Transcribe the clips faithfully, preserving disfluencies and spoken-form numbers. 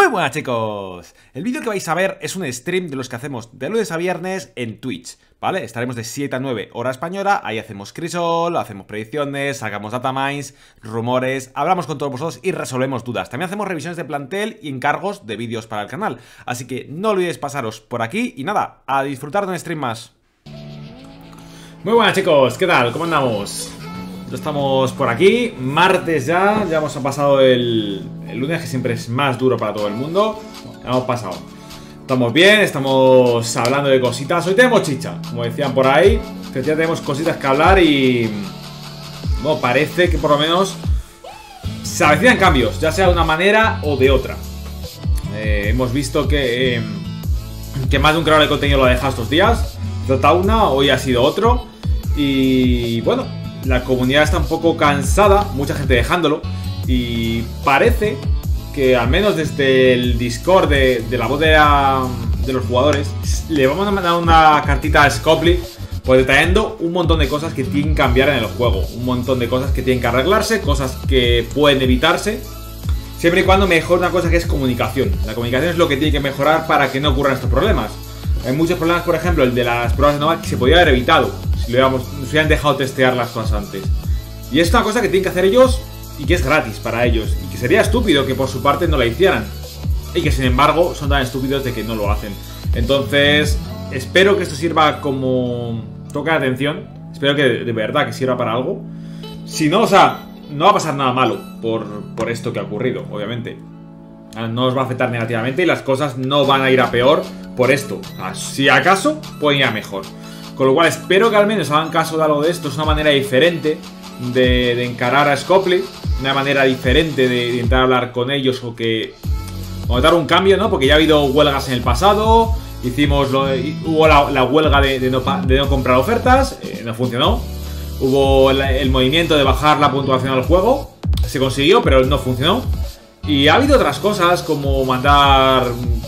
Muy buenas, chicos. El vídeo que vais a ver es un stream de los que hacemos de lunes a viernes en Twitch, ¿vale? Estaremos de siete a nueve hora española. Ahí hacemos crisol, hacemos predicciones, sacamos datamines, rumores, hablamos con todos vosotros y resolvemos dudas. También hacemos revisiones de plantel y encargos de vídeos para el canal. Así que no olvidéis pasaros por aquí y nada, a disfrutar de un stream más. Muy buenas, chicos, ¿qué tal? ¿Cómo andamos? Ya estamos por aquí, martes ya, ya hemos pasado el, el lunes, que siempre es más duro para todo el mundo. Ya hemos pasado. Estamos bien, estamos hablando de cositas. Hoy tenemos chicha, como decían por ahí. Que ya tenemos cositas que hablar y... bueno, parece que por lo menos se avecinan cambios, ya sea de una manera o de otra. eh, Hemos visto que, eh, que más de un creador de contenido lo ha dejado estos días. Trata una, hoy ha sido otro. Y bueno, la comunidad está un poco cansada, mucha gente dejándolo. Y parece que al menos desde el Discord de, de la voz de, la, de los jugadores le vamos a mandar una cartita a Scopely, pues detallando un montón de cosas que tienen que cambiar en el juego. Un montón de cosas que tienen que arreglarse, cosas que pueden evitarse, siempre y cuando mejore una cosa que es comunicación. La comunicación es lo que tiene que mejorar para que no ocurran estos problemas. Hay muchos problemas, por ejemplo, el de las pruebas de Nova, que se podría haber evitado si lo hubiéramos, nos hubieran dejado testear las cosas antes. Y es una cosa que tienen que hacer ellos y que es gratis para ellos. Y que sería estúpido que por su parte no la hicieran. Y que sin embargo son tan estúpidos de que no lo hacen. Entonces, espero que esto sirva como toque de atención. Espero que de verdad que sirva para algo. Si no, o sea, no va a pasar nada malo por, por esto que ha ocurrido, obviamente. No os va a afectar negativamente y las cosas no van a ir a peor por esto. O sea, si acaso, pueden ir a mejor. Con lo cual espero que al menos hagan caso de algo de esto. Es una manera diferente de, de encarar a Scopely. Una manera diferente de, de intentar hablar con ellos o que... o dar un cambio, ¿no? Porque ya ha habido huelgas en el pasado. Hicimos lo, hubo la, la huelga de, de, no, de no comprar ofertas. Eh, no funcionó. Hubo el, el movimiento de bajar la puntuación al juego. Se consiguió, pero no funcionó. Y ha habido otras cosas como mandar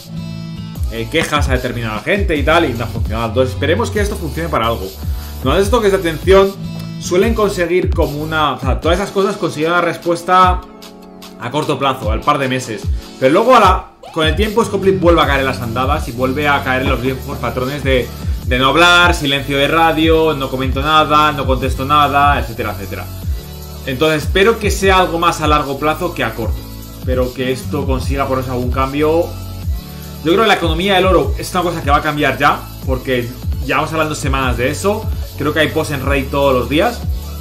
eh, quejas a determinada gente y tal, y no ha funcionado. Entonces esperemos que esto funcione para algo. No, estos toques de atención suelen conseguir como una... o sea, todas esas cosas consiguen una respuesta a corto plazo, al par de meses. Pero luego a la, con el tiempo Scopely vuelve a caer en las andadas y vuelve a caer en los viejos patrones de, de no hablar, silencio de radio, no comento nada, no contesto nada, etcétera, etcétera. Entonces espero que sea algo más a largo plazo que a corto. Espero que esto consiga por eso algún cambio. Yo creo que la economía del oro es una cosa que va a cambiar ya, porque ya vamos hablando semanas de eso. Creo que hay posts en Reddit todos los días,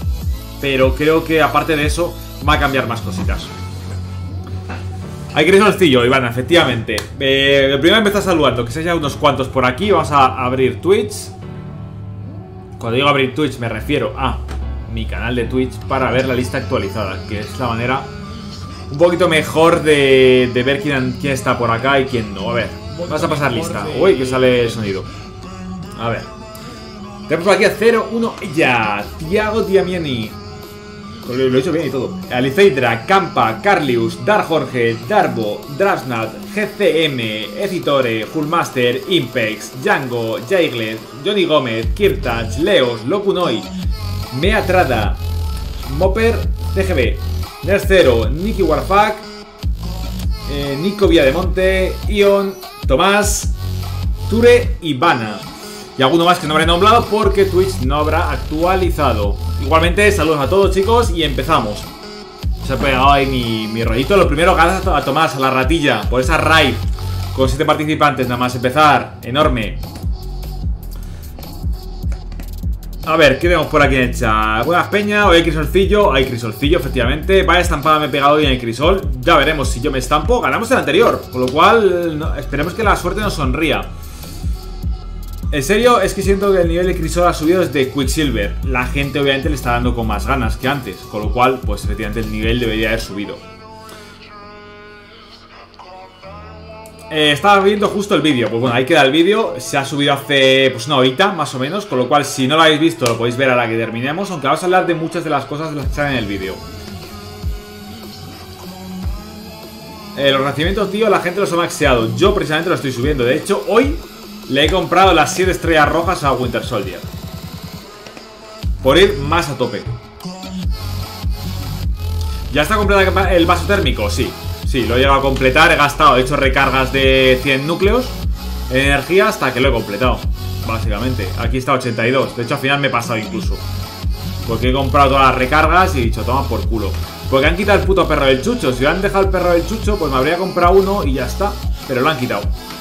pero creo que aparte de eso va a cambiar más cositas. Hay que ir solcillo, Iván, efectivamente. eh, Primero empezar saludando, que sean ya unos cuantos por aquí. Vamos a abrir Twitch. Cuando digo abrir Twitch me refiero a mi canal de Twitch para ver la lista actualizada, que es la manera un poquito mejor de, de ver quién, quién está por acá y quién no. A ver, vamos a pasar lista. Uy, que sale el sonido. A ver, tenemos por aquí a cero uno ya. Tiago Diamiani. Lo he hecho bien y todo. Aliceidra, Campa, Carlius, Dar Jorge, Darbo, Drasnat, G C M, Ezitore, Hullmaster, Impex, Django, Jaiglet, Johnny Gómez, Kirtach, Leos, Lokunoi, Meatrada, Mopper, T G B, Nercero, Nicky Warfuck, eh, Nico Villademonte, Ion, Tomás, Ture y Vana. Y alguno más que no habré nombrado porque Twitch no habrá actualizado. Igualmente, saludos a todos, chicos, y empezamos. Se ha pegado ahí mi, mi rollito. Lo primero, gracias a Tomás, a la ratilla, por esa raid con siete participantes nada más empezar. Enorme. A ver, ¿qué tenemos por aquí en el chat? Buenas, peña, hoy hay crisolcillo. Hay crisolcillo, efectivamente. Vaya estampada me he pegado hoy en el crisol. Ya veremos si yo me estampo. Ganamos el anterior, con lo cual no, esperemos que la suerte nos sonría. En serio, es que siento que el nivel de crisol ha subido desde Quicksilver. La gente obviamente le está dando con más ganas que antes, con lo cual, pues efectivamente el nivel debería haber subido. Eh, estaba viendo justo el vídeo. Pues bueno, ahí queda el vídeo. Se ha subido hace pues una horita, más o menos. Con lo cual, si no lo habéis visto, lo podéis ver a la que terminemos. Aunque vamos a hablar de muchas de las cosas de las que salen en el vídeo. eh, Los recibimientos, tío, la gente los ha maxeado. Yo precisamente lo estoy subiendo. De hecho, hoy le he comprado las siete estrellas rojas a Winter Soldier por ir más a tope. ¿Ya está comprado el vaso térmico? Sí. Sí, lo he llegado a completar, he gastado, he hecho recargas de cien núcleos en energía hasta que lo he completado. Básicamente, aquí está ochenta y dos. De hecho, al final me he pasado incluso, porque he comprado todas las recargas y he dicho, toma por culo. Porque han quitado el puto perro del chucho. Si han dejado el perro del chucho, pues me habría comprado uno y ya está. Pero lo han quitado.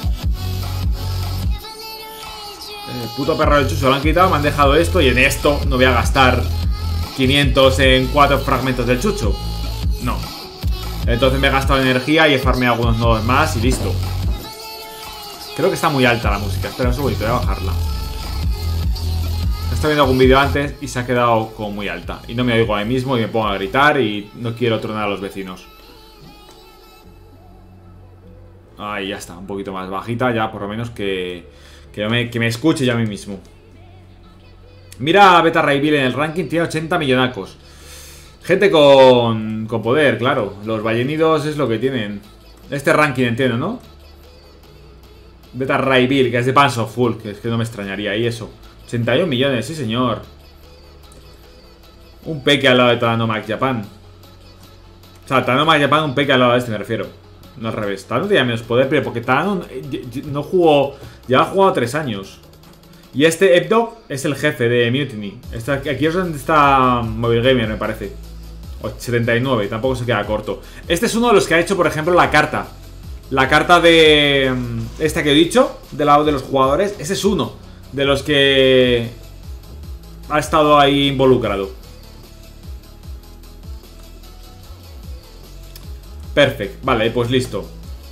El puto perro del chucho lo han quitado, me han dejado esto. Y en esto no voy a gastar quinientos en cuatro fragmentos del chucho. No. Entonces me he gastado energía y he farmeado algunos nodos más y listo. Creo que está muy alta la música. Espera un segundito, voy a bajarla. Estaba viendo algún vídeo antes y se ha quedado como muy alta. Y no me oigo a mí mismo y me pongo a gritar y no quiero tronar a los vecinos. Ahí ya está, un poquito más bajita ya, por lo menos que, que, me, que me escuche yo a mí mismo. Mira a Beta Ray Bill en el ranking, tiene ochenta millonacos. Gente con, con poder, claro. Los ballenidos es lo que tienen. Este ranking entiendo, ¿no? Beta Ray Bill, que es de Pants of Full, que es que no me extrañaría. Y eso, ochenta y un millones, sí señor. Un peque al lado de Tanomac Japan. O sea, Tanomac Japan, un peque al lado de este, me refiero. No al revés. Tano tenía menos poder, pero porque Tano no jugó. Ya ha jugado tres años. Y este Ebdog es el jefe de Mutiny. Esta, aquí es donde está Mobile Gamer, me parece. setenta y nueve, tampoco se queda corto. Este es uno de los que ha hecho, por ejemplo, la carta. La carta de... esta que he dicho, del lado de los jugadores. Ese es uno de los que ha estado ahí involucrado. Perfecto, vale, pues listo.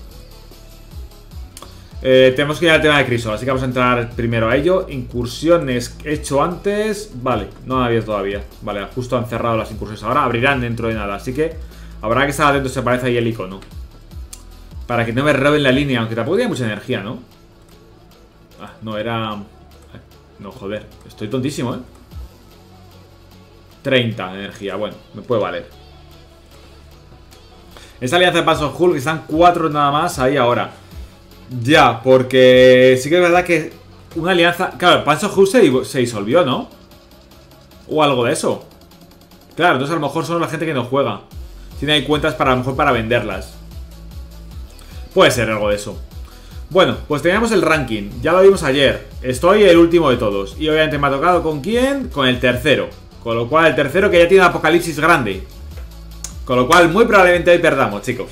eh, Tenemos que ir al tema de Crisol, así que vamos a entrar primero a ello. Incursiones hecho antes. Vale, no había todavía. Vale, justo han cerrado las incursiones ahora. Abrirán dentro de nada, así que habrá que estar atento, se aparece ahí el icono, para que no me roben la línea, aunque tampoco tiene mucha energía, ¿no? Ah, no, era... no, joder, estoy tontísimo, ¿eh? treinta de energía, bueno, me puede valer. Esta alianza de Paso Hulk, que están cuatro nada más ahí ahora. Ya, porque sí que es verdad que una alianza... Claro, Paso Hulk se, se disolvió, ¿no? O algo de eso. Claro, entonces a lo mejor son la gente que no juega. Tiene ahí cuentas para a lo mejor para venderlas. Puede ser algo de eso. Bueno, pues teníamos el ranking. Ya lo vimos ayer. Estoy el último de todos. Y obviamente me ha tocado ¿con quién? Con el tercero. Con lo cual el tercero que ya tiene un apocalipsis grande. Con lo cual muy probablemente hoy perdamos, chicos.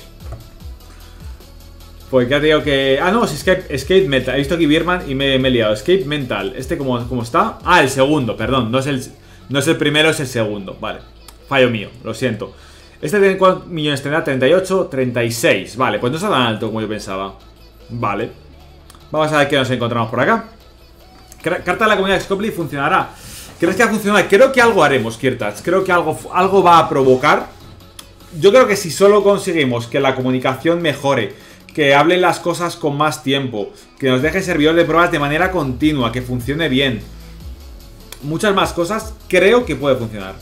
Pues ya te digo que... Ah, no, es Escape, Escape Mental. He visto aquí Birman y me, me he liado. Escape Mental. ¿Este cómo, cómo está? Ah, el segundo, perdón. No es el, no es el primero, es el segundo. Vale. Fallo mío, lo siento. Este tiene cuántos millones tendrá, treinta y ocho, treinta y seis. Vale, pues no está tan alto como yo pensaba. Vale. Vamos a ver qué nos encontramos por acá. Carta de la comunidad de Scopely funcionará. ¿Crees que va a funcionar? Creo que algo haremos, Kirtats. Creo que algo, algo va a provocar. Yo creo que si solo conseguimos que la comunicación mejore, que hablen las cosas con más tiempo, que nos deje servidor de pruebas de manera continua, que funcione bien, muchas más cosas, creo que puede funcionar.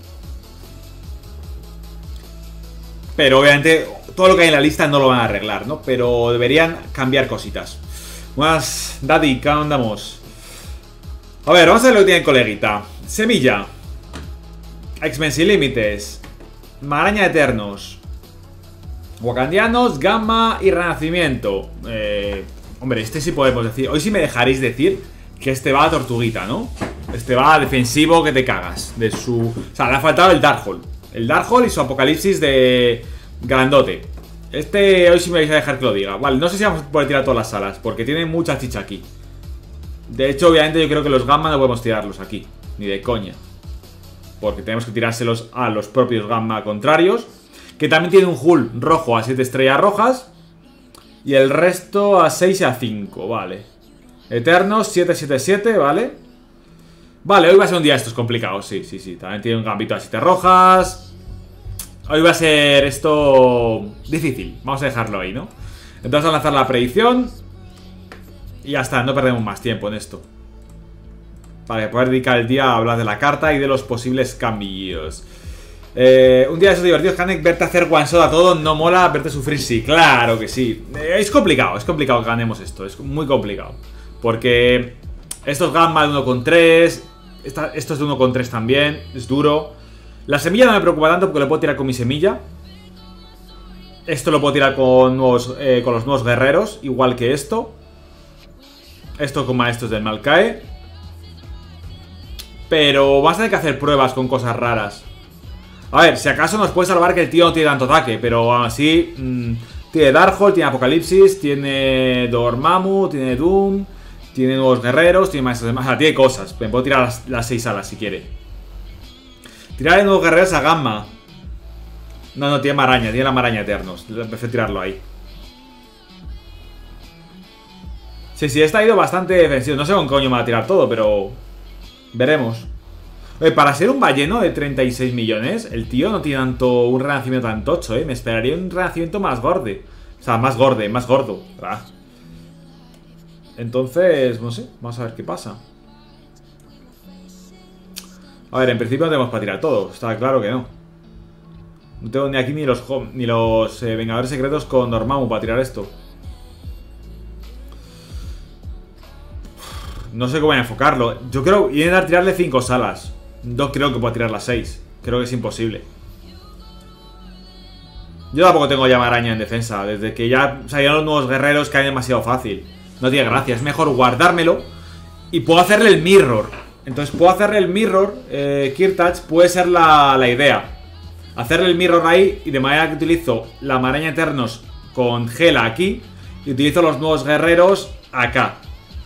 Pero obviamente todo lo que hay en la lista no lo van a arreglar, ¿no? Pero deberían cambiar cositas. Más, Daddy, ¿qué andamos? A ver, vamos a ver lo que tiene el coleguita. Semilla, X-Men sin límites, Maraña Eternos, Wakandianos, Gamma y Renacimiento. eh, Hombre, este sí podemos decir. Hoy sí me dejaréis decir que este va a Tortuguita, ¿no? Este va a defensivo que te cagas. De su... O sea, le ha faltado el Darkhold. El Darkhold y su apocalipsis de grandote. Este hoy sí me vais a dejar que lo diga. Vale, no sé si vamos a poder tirar todas las salas, porque tiene mucha chicha aquí. De hecho, obviamente yo creo que los Gamma no podemos tirarlos aquí, ni de coña, porque tenemos que tirárselos a los propios Gamma contrarios, que también tiene un Hull rojo a siete estrellas rojas, y el resto a seis y a cinco, vale. Eternos, siete siete siete, vale. Vale, hoy va a ser un día de estos complicados, sí, sí, sí. También tiene un gambito a siete rojas. Hoy va a ser esto difícil, vamos a dejarlo ahí, ¿no? Entonces vamos a lanzar la predicción y ya está, no perdemos más tiempo en esto, para poder dedicar el día a hablar de la carta y de los posibles cambios. Eh, un día de esos divertidos, Kanek, verte hacer one shot a todo no mola, verte sufrir sí, claro que sí. Eh, es complicado, es complicado que ganemos esto, es muy complicado. Porque estos Gamma de uno coma tres, estos de uno coma tres también, es duro. La semilla no me preocupa tanto porque le puedo tirar con mi semilla. Esto lo puedo tirar con, nuevos, eh, con los nuevos guerreros, igual que esto. Esto con maestros del Malcae. Pero vas a tener que hacer pruebas con cosas raras. A ver, si acaso nos puede salvar que el tío no tiene tanto ataque, pero aún así... Mmm, tiene Darkhold, tiene Apocalipsis, tiene Dormammu, tiene Doom, tiene nuevos guerreros, tiene maestros de... O sea, tiene cosas. Me puedo tirar las, las seis alas si quiere. Tirar de nuevos guerreros a Gamma. No, no, tiene maraña, tiene la maraña Eternos. Prefiero tirarlo ahí. Sí, sí, esta ha ido bastante defensivo. No sé con coño me va a tirar todo, pero... veremos. Oye, para ser un balleno de treinta y seis millones, el tío no tiene tanto un renacimiento tan tocho, ¿eh? Me esperaría un renacimiento más gorde. O sea, más gorde, más gordo. Ah. Entonces, no sé, vamos a ver qué pasa. A ver, en principio no tenemos para tirar todo. Está claro que no. No tengo ni aquí ni los, ni los eh, Vengadores Secretos con Dormammu para tirar esto. No sé cómo voy a enfocarlo. Yo creo que intentar tirarle cinco salas. No creo que pueda tirar las seis. Creo que es imposible. Yo tampoco tengo ya maraña en defensa. Desde que ya salieron los nuevos guerreros caen demasiado fácil. No tiene gracia. Es mejor guardármelo. Y puedo hacerle el mirror. Entonces puedo hacerle el mirror. eh, Kirtach puede ser la, la idea. Hacerle el mirror ahí. Y de manera que utilizo la maraña Eternos con Gela aquí. Y utilizo los nuevos guerreros acá.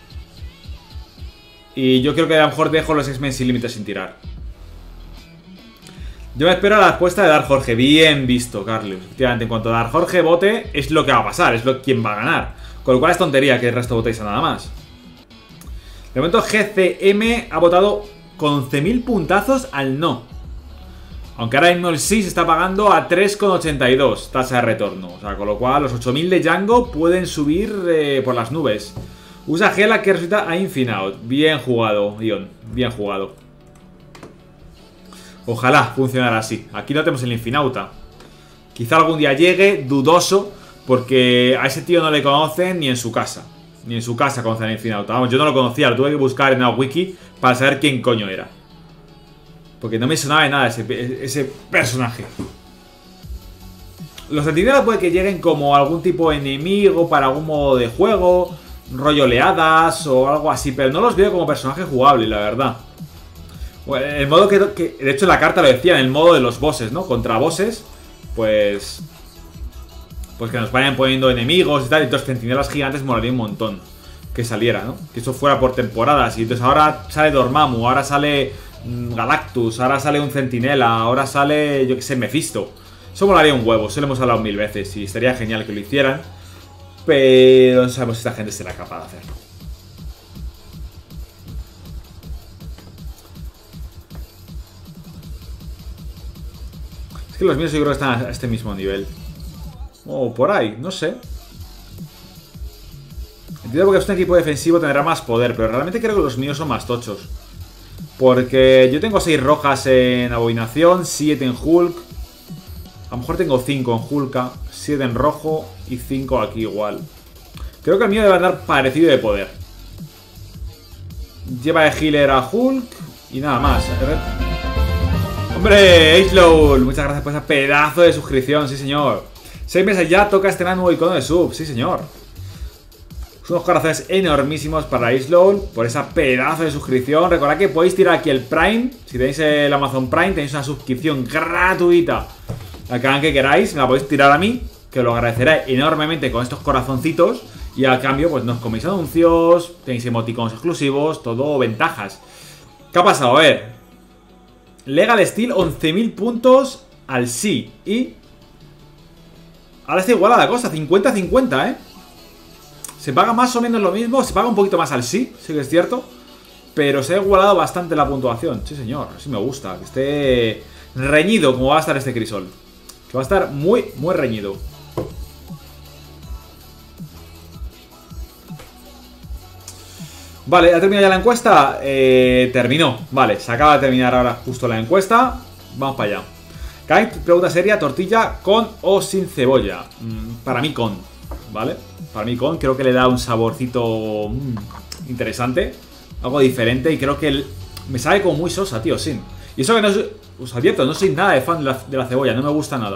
Y yo creo que a lo mejor dejo los X-Men sin límites sin tirar. Yo me espero a la respuesta de Dark Jorge. Bien visto, Carlos. Efectivamente, en cuanto a Dark Jorge vote, es lo que va a pasar, es lo quien va a ganar. Con lo cual es tontería que el resto votéis a nada más. De momento G C M ha votado con once mil puntazos al no. Aunque ahora mismo el sí se está pagando a tres coma ochenta y dos tasa de retorno. O sea, con lo cual los ocho mil de Django pueden subir eh, por las nubes. Usa Gela que resulta a Infinout. Bien jugado, Ion. Bien jugado. Ojalá funcionara así. Aquí no tenemos el Infinauta. Quizá algún día llegue, dudoso, porque a ese tío no le conocen ni en su casa. Ni en su casa conocen el Infinauta. Vamos, yo no lo conocía, lo tuve que buscar en la wiki para saber quién coño era. Porque no me sonaba de nada ese, ese personaje. Los centinelas puede que lleguen como algún tipo de enemigo para algún modo de juego, rollo oleadas o algo así, pero no los veo como personaje jugable, la verdad. El modo que, que, de hecho en la carta lo decía, en el modo de los bosses, ¿no? Contra bosses, pues... Pues que nos vayan poniendo enemigos y tal, y entonces centinelas gigantes molaría un montón que saliera, ¿no? Que eso fuera por temporadas, y entonces ahora sale Dormammu, ahora sale mmm, Galactus, ahora sale un centinela, ahora sale, yo que sé, Mephisto. Eso molaría un huevo, eso lo hemos hablado mil veces y estaría genial que lo hicieran, pero no sabemos si esta gente será capaz de hacerlo. Es que los míos yo creo que están a este mismo nivel. O por ahí, no sé. Entiendo porque este equipo defensivo tendrá más poder, pero realmente creo que los míos son más tochos. Porque yo tengo seis rojas en Abominación, siete en Hulk. A lo mejor tengo cinco en Hulka, siete en rojo y cinco aquí igual. Creo que el mío debe andar parecido de poder. Lleva de healer a Hulk y nada más. ¡Hombre! H-Low, muchas gracias por ese pedazo de suscripción, sí señor. Seis meses ya toca estrenar nuevo icono de sub, sí señor. Son unos corazones enormísimos para Islow por esa pedazo de suscripción. Recordad que podéis tirar aquí el Prime. Si tenéis el Amazon Prime tenéis una suscripción gratuita al canal que queráis. Me la podéis tirar a mí, que os lo agradeceré enormemente con estos corazoncitos. Y al cambio pues nos coméis anuncios, tenéis emoticonos exclusivos, todo ventajas. ¿Qué ha pasado? A ver, Legal Steel, once mil puntos al sí. Y ahora está igual a la cosa, cincuenta cincuenta, ¿eh? Se paga más o menos lo mismo, se paga un poquito más al sí, sí que es cierto. Pero se ha igualado bastante la puntuación, sí señor, así me gusta. Que esté reñido como va a estar este crisol. Que va a estar muy, muy reñido. Vale, ¿ha terminado ya la encuesta? Eh, terminó, vale, se acaba de terminar ahora justo la encuesta. Vamos para allá. Kai, pregunta seria, ¿tortilla con o sin cebolla? Mm, para mí con, ¿vale? Para mí con, creo que le da un saborcito mm, interesante. Algo diferente y creo que el, me sabe como muy sosa, tío, sin. Y eso que no soy, os advierto, no soy nada de fan de la, de la cebolla, no me gusta nada.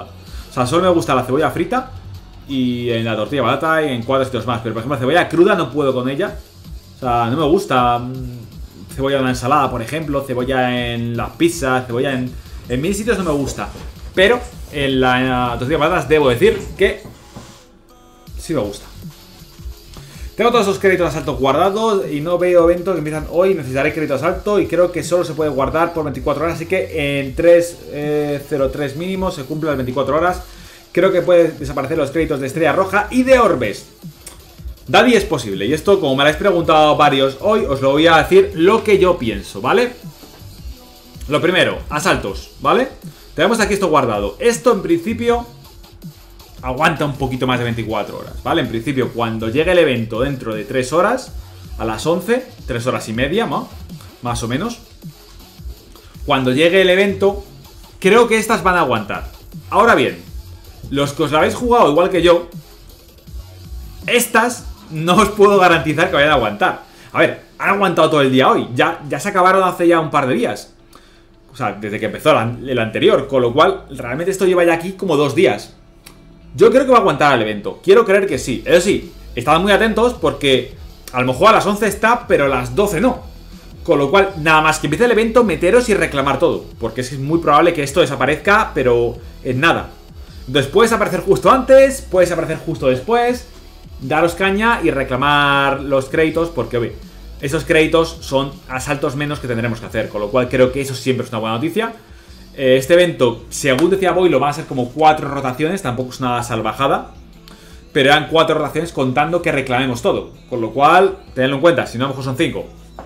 O sea, solo me gusta la cebolla frita y en la tortilla de patata y en cuatro sitios más. Pero por ejemplo, la cebolla cruda no puedo con ella. O sea, no me gusta. Cebolla en la ensalada, por ejemplo. Cebolla en las pizzas. Cebolla en... En mil sitios no me gusta. Pero en la, en la tortilla de patatas debo decir que sí me gusta. Tengo todos esos créditos de asalto guardados y no veo eventos que empiezan hoy. Necesitaré crédito de asalto y creo que solo se puede guardar por veinticuatro horas. Así que en tres cero tres mínimo se cumplen las veinticuatro horas. Creo que pueden desaparecer los créditos de Estrella Roja y de Orbes. Daddy es posible. Y esto, como me lo habéis preguntado varios hoy, os lo voy a decir lo que yo pienso, ¿vale? Lo primero, asaltos, ¿vale? Tenemos aquí esto guardado. Esto en principio aguanta un poquito más de veinticuatro horas, ¿vale? En principio, cuando llegue el evento dentro de tres horas, a las once, tres horas y media, ¿no? Más o menos. Cuando llegue el evento, creo que estas van a aguantar. Ahora bien, los que os la habéis jugado igual que yo, estas no os puedo garantizar que vayan a aguantar. A ver, han aguantado todo el día hoy. Ya, ya se acabaron hace ya un par de días. O sea, desde que empezó el anterior. Con lo cual, realmente esto lleva ya aquí como dos días. Yo creo que va a aguantar el evento. Quiero creer que sí. Eso sí, estad muy atentos porque a lo mejor a las once está, pero a las doce no. Con lo cual, nada más que empiece el evento, meteros y reclamar todo. Porque es muy probable que esto desaparezca, pero en nada. Entonces puede desaparecer justo antes, puede desaparecer justo después. Daros caña y reclamar los créditos porque, oye, esos créditos son asaltos menos que tendremos que hacer. Con lo cual creo que eso siempre es una buena noticia. Este evento, según decía Boy, lo van a ser como cuatro rotaciones. Tampoco es nada salvajada, pero eran cuatro rotaciones contando que reclamemos todo. Con lo cual, tenedlo en cuenta, si no a lo mejor son cinco.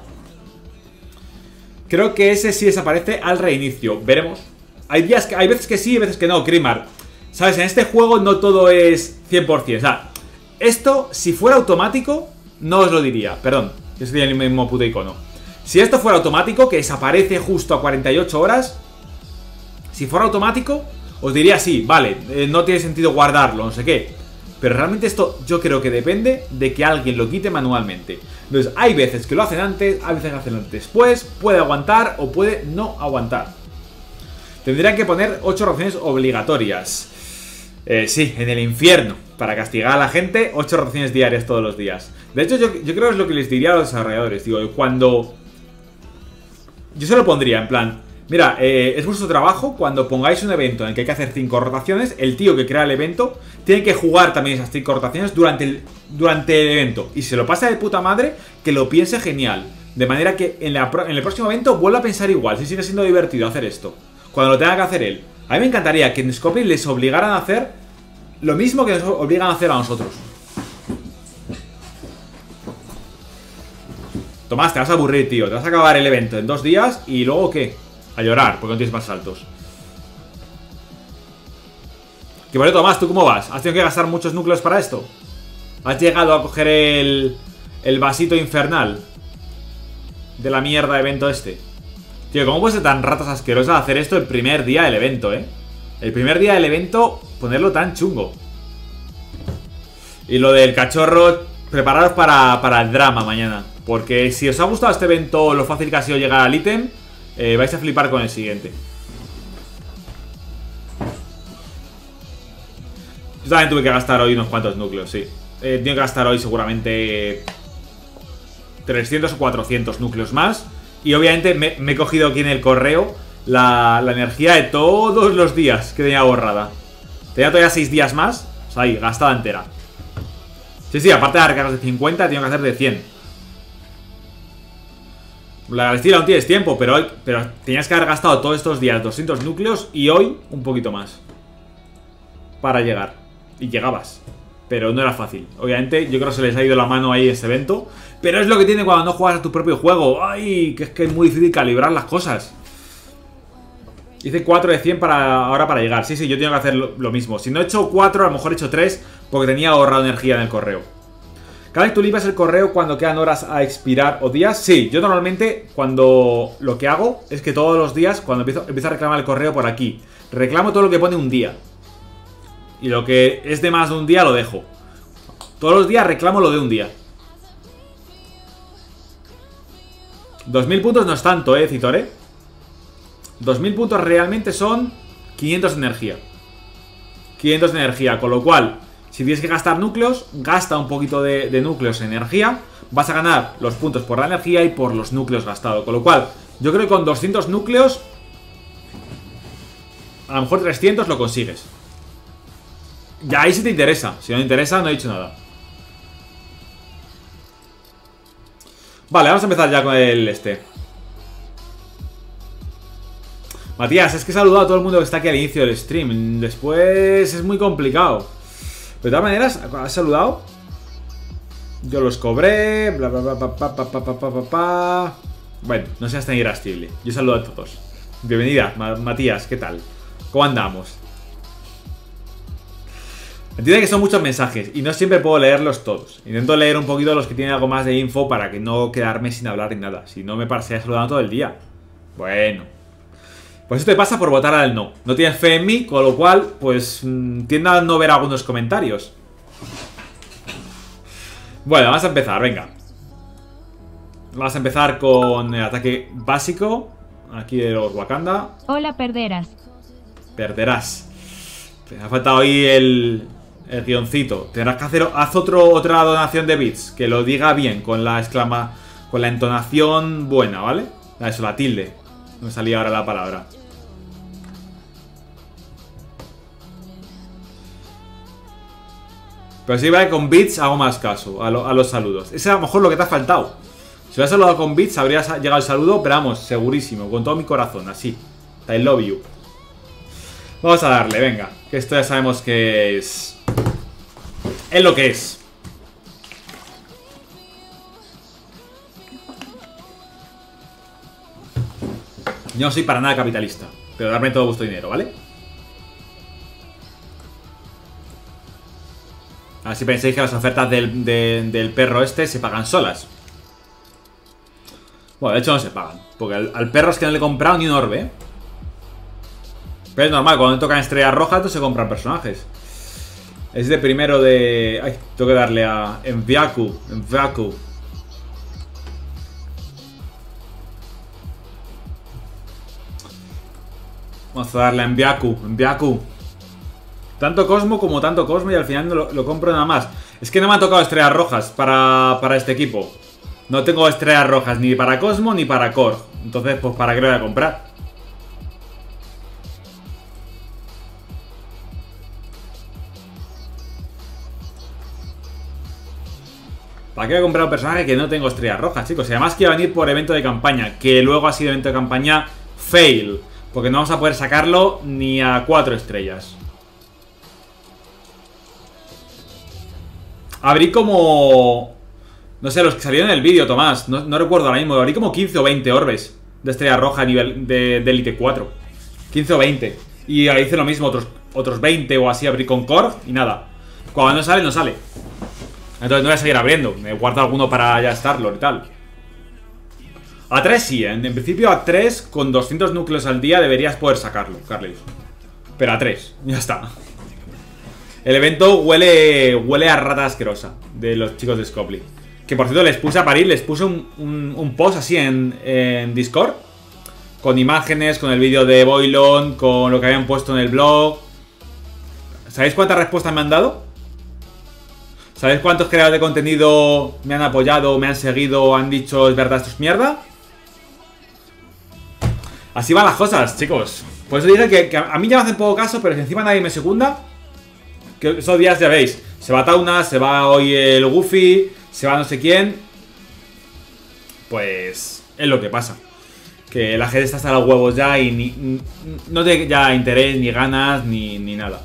Creo que ese sí desaparece al reinicio. Veremos. Hay días que, hay veces que sí y veces que no, Crimar. Sabes, en este juego no todo es cien por cien. O sea, esto, si fuera automático, no os lo diría. Perdón, que sería el mismo puto icono. Si esto fuera automático, que desaparece justo a cuarenta y ocho horas, si fuera automático, os diría sí, vale, eh, no tiene sentido guardarlo, no sé qué. Pero realmente esto yo creo que depende de que alguien lo quite manualmente. Entonces hay veces que lo hacen antes, hay veces que lo hacen después. Puede aguantar o puede no aguantar. Tendrían que poner ocho rotaciones obligatorias. Eh, sí, en el infierno. Para castigar a la gente, ocho rotaciones diarias todos los días. De hecho, yo, yo creo que es lo que les diría a los desarrolladores. Digo, cuando... Yo se lo pondría en plan... Mira, eh, es vuestro trabajo cuando pongáis un evento en el que hay que hacer cinco rotaciones. El tío que crea el evento tiene que jugar también esas cinco rotaciones durante el, durante el evento. Y si se lo pasa de puta madre, que lo piense genial. De manera que en, la, en el próximo evento vuelva a pensar igual. Si sigue siendo divertido hacer esto cuando lo tenga que hacer él. A mí me encantaría que en Scopely les obligaran a hacer lo mismo que nos obligan a hacer a nosotros. Tomás, te vas a aburrir, tío. Te vas a acabar el evento en dos días y luego ¿qué? A llorar, porque no tienes más saltos. Que por cierto, Tomás, ¿tú cómo vas? ¿Has tenido que gastar muchos núcleos para esto? ¿Has llegado a coger el, el vasito infernal de la mierda de evento este? Tío, ¿cómo puede ser tan ratas asquerosas hacer esto el primer día del evento, eh? El primer día del evento, ponerlo tan chungo. Y lo del cachorro, prepararos para, para el drama mañana. Porque si os ha gustado este evento, lo fácil que ha sido llegar al ítem, eh, vais a flipar con el siguiente. Yo también tuve que gastar hoy unos cuantos núcleos, sí. Eh, tengo que gastar hoy seguramente trescientos o cuatrocientos núcleos más. Y obviamente me, me he cogido aquí en el correo la, la energía de todos los días que tenía borrada. Tenía todavía seis días más. O sea, ahí, gastada entera. Sí, sí, aparte de las recargas de cincuenta, tengo que hacer de cien. La Galistila aún tienes tiempo, pero, hoy, pero tenías que haber gastado todos estos días doscientos núcleos y hoy un poquito más para llegar. Y llegabas, pero no era fácil. Obviamente yo creo que se les ha ido la mano ahí este evento, pero es lo que tiene cuando no juegas a tu propio juego. Ay, que es que es muy difícil calibrar las cosas. Hice cuatro de cien para, ahora para llegar. Sí, sí, yo tengo que hacer lo, lo mismo. Si no he hecho cuatro, a lo mejor he hecho tres, porque tenía ahorrado energía en el correo. ¿Cada vez tú limpias el correo cuando quedan horas a expirar o días? Sí, yo normalmente cuando lo que hago es que todos los días, cuando empiezo, empiezo a reclamar el correo por aquí, reclamo todo lo que pone un día. Y lo que es de más de un día lo dejo. Todos los días reclamo lo de un día. dos mil puntos no es tanto, eh, Citore. dos mil puntos realmente son quinientos de energía. quinientos de energía. Con lo cual, si tienes que gastar núcleos, gasta un poquito de, de núcleos en energía. Vas a ganar los puntos por la energía y por los núcleos gastados. Con lo cual, yo creo que con doscientos núcleos, a lo mejor trescientos lo consigues. Ya ahí sí te interesa. Si no te interesa, no he dicho nada. Vale, vamos a empezar ya con el este. Matías, es que he saludado a todo el mundo que está aquí al inicio del stream. Después es muy complicado. De todas maneras, ¿has saludado? Yo los cobré. Bla bla bla pa pa pa pa pa pa pa. Bueno, no seas tan irascible. Yo saludo a todos. Bienvenida, Ma Matías, ¿qué tal? ¿Cómo andamos? Entiende que son muchos mensajes y no siempre puedo leerlos todos. Intento leer un poquito los que tienen algo más de info para que no quedarme sin hablar ni nada. Si no me pasaría saludando todo el día. Bueno. Pues eso te pasa por votar al no. No tienes fe en mí, con lo cual, pues, tiendo a no ver algunos comentarios. Bueno, vamos a empezar, venga. Vamos a empezar con el ataque básico. Aquí de los Wakanda. Hola, perderás. Perderás. Me ha faltado ahí el... El guioncito. Tendrás que hacer. Haz otro, otra donación de bits. Que lo diga bien. Con la exclama. Con la entonación buena, ¿vale? Eso, la tilde. No me salía ahora la palabra. Pero si vale con bits, hago más caso a, lo, a los saludos. Ese es a lo mejor lo que te ha faltado. Si hubieras saludado con bits, habría llegado el saludo. Pero vamos, segurísimo. Con todo mi corazón, así. I love you. Vamos a darle, venga. Que esto ya sabemos que es. Es lo que es. Yo no soy para nada capitalista, pero darme todo vuestro dinero, ¿vale? A ver si pensáis que las ofertas del, de, del perro este se pagan solas. Bueno, de hecho no se pagan. Porque al, al perro es que no le he comprado ni un orbe, ¿eh? Pero es normal, cuando tocan estrellas rojas, entonces se compran personajes. Es de primero de... Ay, tengo que darle a... Enviaku, Enviaku. Vamos a darle a Enviaku, Enviaku. Tanto Cosmo como tanto Cosmo y al final no lo, lo compro nada más. Es que no me han tocado estrellas rojas para, para este equipo. No tengo estrellas rojas ni para Cosmo ni para Korg. Entonces, pues, ¿para qué lo voy a comprar? ¿Para qué voy a comprar un personaje que no tengo estrellas rojas, chicos? Y además que iba a venir por evento de campaña, que luego ha sido evento de campaña fail. Porque no vamos a poder sacarlo ni a cuatro estrellas. Abrí como... No sé, los que salieron en el vídeo, Tomás. No, no recuerdo ahora mismo. Abrí como quince o veinte orbes de estrella roja a nivel de, de Elite cuatro. quince o veinte. Y ahí hice lo mismo, otros, otros veinte o así abrí con Korg y nada. Cuando no sale, no sale. Entonces no voy a seguir abriendo. Me guardo alguno para ya Star-Lord y tal. A tres sí, ¿eh? En principio a tres con doscientos núcleos al día deberías poder sacarlo, Carlos. Pero a tres, ya está. El evento huele huele a rata asquerosa de los chicos de Scopely. Que por cierto les puse a parir, les puse un, un, un post así en, en Discord. Con imágenes, con el vídeo de Boylon, con lo que habían puesto en el blog. ¿Sabéis cuántas respuestas me han dado? ¿Sabéis cuántos creadores de contenido me han apoyado, me han seguido, han dicho es verdad, esto es mierda? Así van las cosas, chicos. Por eso dije que, que a mí ya me hacen poco caso, pero si encima nadie me secunda, que esos días ya veis, se va Tauna, se va hoy el Goofy, se va no sé quién. Pues es lo que pasa. Que la gente está hasta los huevos ya y ni, ni, no tiene ya interés, ni ganas, ni, ni nada.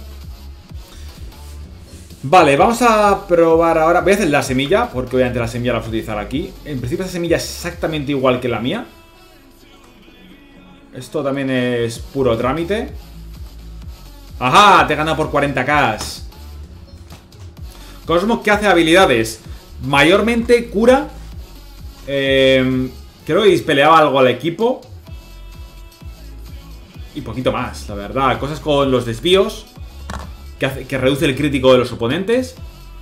Vale, vamos a probar ahora. Voy a hacer la semilla, porque obviamente la semilla la vamos a utilizar aquí. En principio esa semilla es exactamente igual que la mía. Esto también es puro trámite. ¡Ajá! Te he ganado por cuarenta k. Cosmo, ¿qué hace habilidades? Mayormente cura. Eh, creo que dispeleaba algo al equipo. Y poquito más, la verdad. Cosas con los desvíos. Que, hace, que reduce el crítico de los oponentes.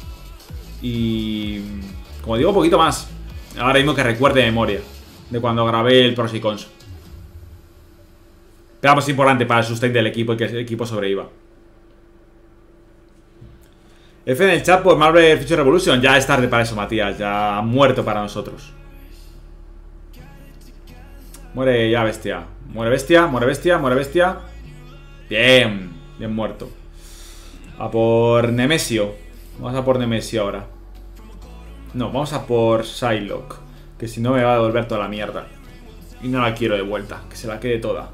Y... como digo, poquito más. Ahora mismo que recuerde de memoria. De cuando grabé el Pros y Cons. Pero vamos, es importante para el sustain del equipo y que el equipo sobreviva. F en el chat por Marvel Future Revolution. Ya es tarde para eso, Matías. Ya ha muerto para nosotros. Muere ya bestia. Muere bestia, muere bestia, muere bestia. Bien, bien muerto. A por Nemesio. Vamos a por Nemesio ahora. No, vamos a por Psylocke, que si no me va a devolver toda la mierda. Y no la quiero de vuelta, que se la quede toda.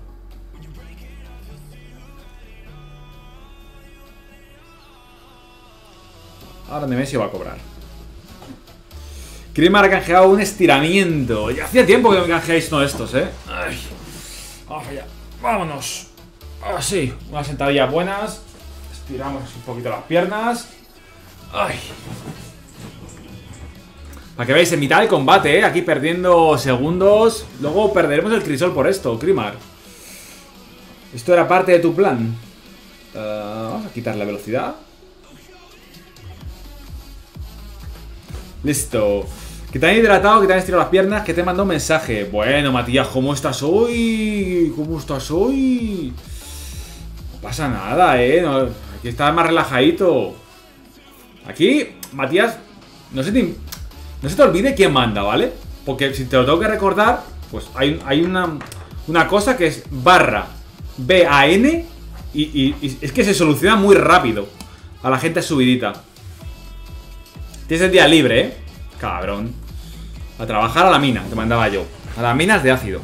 Ahora Nemesio va a cobrar. Grimar ha canjeado un estiramiento. Ya hacía tiempo que no me canjeáis uno de estos, eh. Ay. Vamos allá. Vámonos. Así, ah, unas sentadillas buenas. Estiramos un poquito las piernas. Ay. Para que veáis, en mitad del combate, eh. Aquí perdiendo segundos. Luego perderemos el crisol por esto, Grimar. Esto era parte de tu plan. uh, Vamos a quitar la velocidad. Listo. Que te han hidratado, que te han estirado las piernas, que te he mandado un mensaje. Bueno, Matías, ¿cómo estás hoy? ¿Cómo estás hoy? No pasa nada, eh. No, aquí estás más relajadito. Aquí, Matías, no se, te, no se te olvide quién manda, ¿vale? Porque si te lo tengo que recordar, pues hay, hay una, una cosa que es barra B A N y, y, y es que se soluciona muy rápido. A la gente subidita. Tienes el día libre, ¿eh? Cabrón. A trabajar a la mina, que mandaba yo. A las minas de ácido.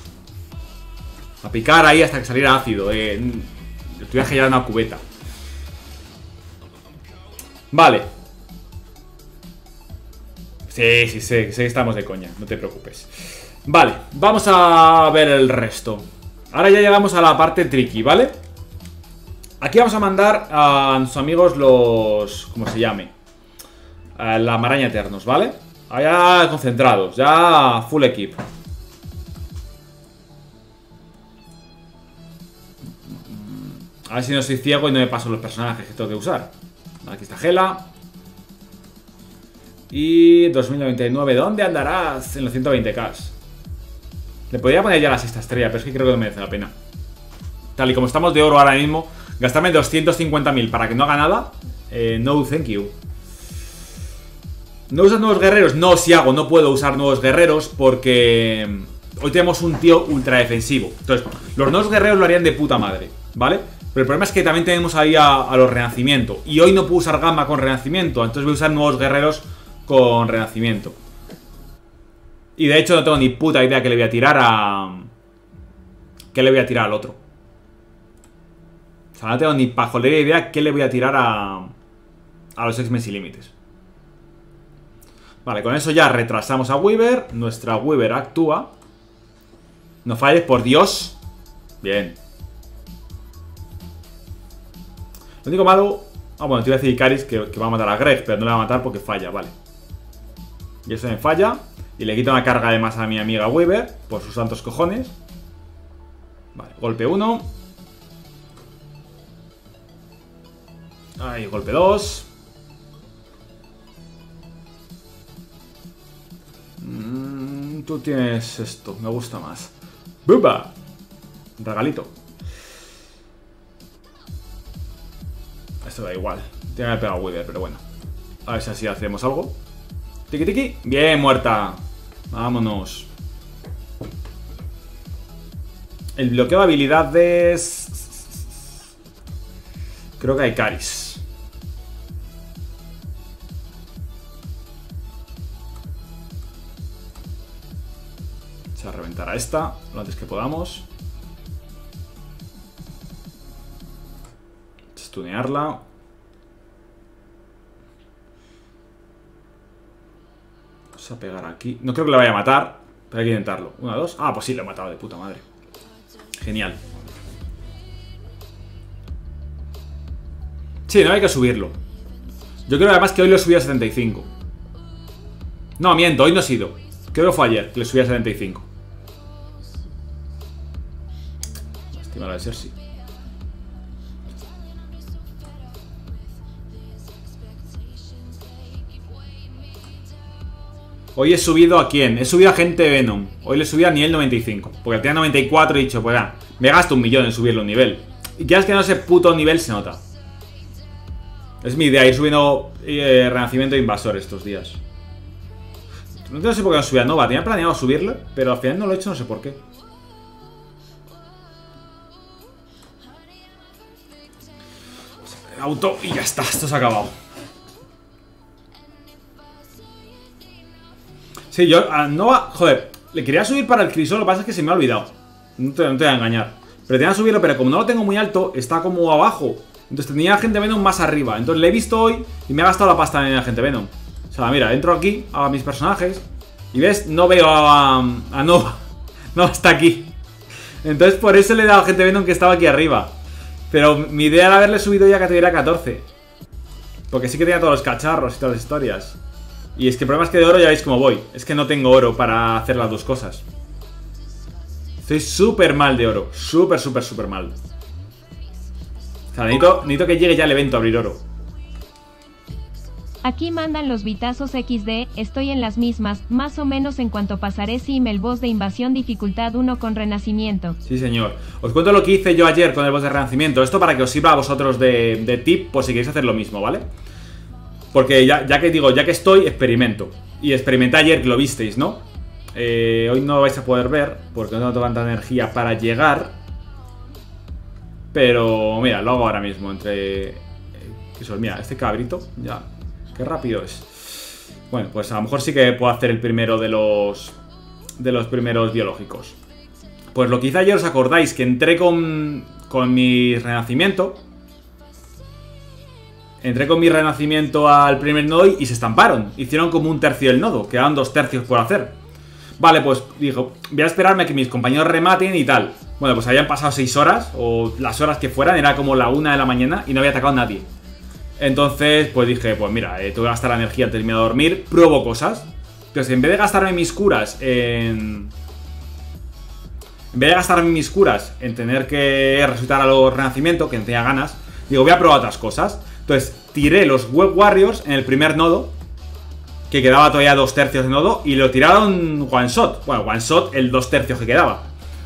A picar ahí hasta que saliera ácido. Eh. Estoy a gellar una cubeta. Vale. Sí, sí, sé, sé que estamos de coña. No te preocupes. Vale, vamos a ver el resto. Ahora ya llegamos a la parte tricky, ¿vale? Aquí vamos a mandar a sus amigos los... ¿Cómo se llame? La maraña eternos, ¿vale? Allá concentrados, ya full equip. A ver si no soy ciego y no me paso los personajes que tengo que usar. Aquí está Hela. Y dos mil noventa y nueve, ¿dónde andarás? En los ciento veinte k. Le podría poner ya la sexta estrella, pero es que creo que no merece la pena. Tal y como estamos de oro ahora mismo, gastarme doscientos cincuenta mil para que no haga nada, eh, no thank you. ¿No usas nuevos guerreros? No, si hago, no puedo usar nuevos guerreros porque hoy tenemos un tío ultra defensivo. Entonces, los nuevos guerreros lo harían de puta madre, ¿vale? Pero el problema es que también tenemos ahí a, a los renacimiento. Y hoy no puedo usar Gamma con renacimiento, entonces voy a usar nuevos guerreros con renacimiento. Y de hecho no tengo ni puta idea que le voy a tirar a... ¿Qué le voy a tirar al otro? O sea, no tengo ni pajolera idea qué le voy a tirar a... A los X-Men sin límites. Vale, con eso ya retrasamos a Weaver. Nuestra Weaver actúa. No falles, por Dios. Bien. Lo único malo... Ah, bueno, te iba a decir Icaris que, que va a matar a Greg, pero no le va a matar porque falla, vale. Y eso me falla. Y le quita una carga de más a mi amiga Weaver, por sus santos cojones. Vale, golpe uno. Ahí, golpe dos. Mm, tú tienes esto, me gusta más. ¡Bumba! Un regalito. Esto da igual. Tiene que haber pegado a Weaver, pero bueno. A ver si así hacemos algo. Tiki tiki. Bien, muerta. Vámonos. El bloqueo de habilidades. Creo que hay Icaris. Se va a reventar a esta lo antes que podamos. Stunearla. Vamos a pegar aquí. No creo que le vaya a matar, pero hay que intentarlo. Una, dos. Ah, pues sí, lo he matado de puta madre. Genial. Sí, no hay que subirlo. Yo creo además que hoy lo subí a setenta y cinco. No, miento, hoy no ha sido. Creo que fue ayer que le subí a setenta y cinco. Lástima la de Cersei. Hoy he subido a quién? He subido a gente de Venom. Hoy le he subido a nivel noventa y cinco. Porque tenía noventa y cuatro y he dicho, pues ya, me gasto un millón en subirlo un nivel. Y quieras que no, ese puto nivel se nota. Es mi idea, ir subiendo eh, Renacimiento de Invasor estos días. No sé por qué no subía Nova. Tenía planeado subirle, pero al final no lo he hecho, no sé por qué. Auto y ya está, esto se ha acabado. Sí, yo a Nova, joder, le quería subir para el crisol, lo que pasa es que se me ha olvidado. No te, no te voy a engañar. Pero tenía que subirlo, pero como no lo tengo muy alto, está como abajo. Entonces tenía Agente Venom más arriba. Entonces le he visto hoy y me ha gastado la pasta en el Agente Venom. O sea, mira, entro aquí a mis personajes y ves, no veo a, a Nova. No está aquí. Entonces por eso le he dado a Agente Venom que estaba aquí arriba. Pero mi idea era haberle subido ya a categoría catorce. Porque sí que tenía todos los cacharros y todas las historias. Y es que el problema es que de oro ya veis cómo voy. Es que no tengo oro para hacer las dos cosas. Estoy súper mal de oro. Súper, súper, súper mal. O sea, necesito, necesito que llegue ya el evento a abrir oro. Aquí mandan los vitazos equis de, estoy en las mismas, más o menos en cuanto pasaré sim el boss de invasión dificultad uno con renacimiento. Sí, señor. Os cuento lo que hice yo ayer con el boss de renacimiento. Esto para que os sirva a vosotros de, de tip por si queréis hacer lo mismo, ¿vale? Porque ya, ya que digo, ya que estoy, experimento. Y experimenté ayer, que lo visteis, ¿no? Eh, hoy no lo vais a poder ver porque no tengo tanta energía para llegar. Pero mira, lo hago ahora mismo. Entre... Eso, mira, este cabrito, ya... Qué rápido es. Bueno, pues a lo mejor sí que puedo hacer el primero de los... De los primeros biológicos. Pues lo que hice ayer, ¿os acordáis? Que entré con... Con mi renacimiento. Entré con mi renacimiento al primer nodo y se estamparon. Hicieron como un tercio del nodo. Quedaban dos tercios por hacer. Vale, pues dijo, voy a esperarme a que mis compañeros rematen y tal. Bueno, pues habían pasado seis horas. O las horas que fueran, era como la una de la mañana y no había atacado a nadie. Entonces, pues dije, pues mira, eh, tengo que gastar la energía antes de irme a dormir. Pruebo cosas. Entonces, en vez de gastarme mis curas en... En vez de gastarme mis curas en tener que resucitar a los renacimientos, que tenía ganas, digo, voy a probar otras cosas. Entonces, tiré los Web Warriors en el primer nodo, que quedaba todavía dos tercios de nodo, y lo tiraron one shot. Bueno, one shot el dos tercios que quedaba.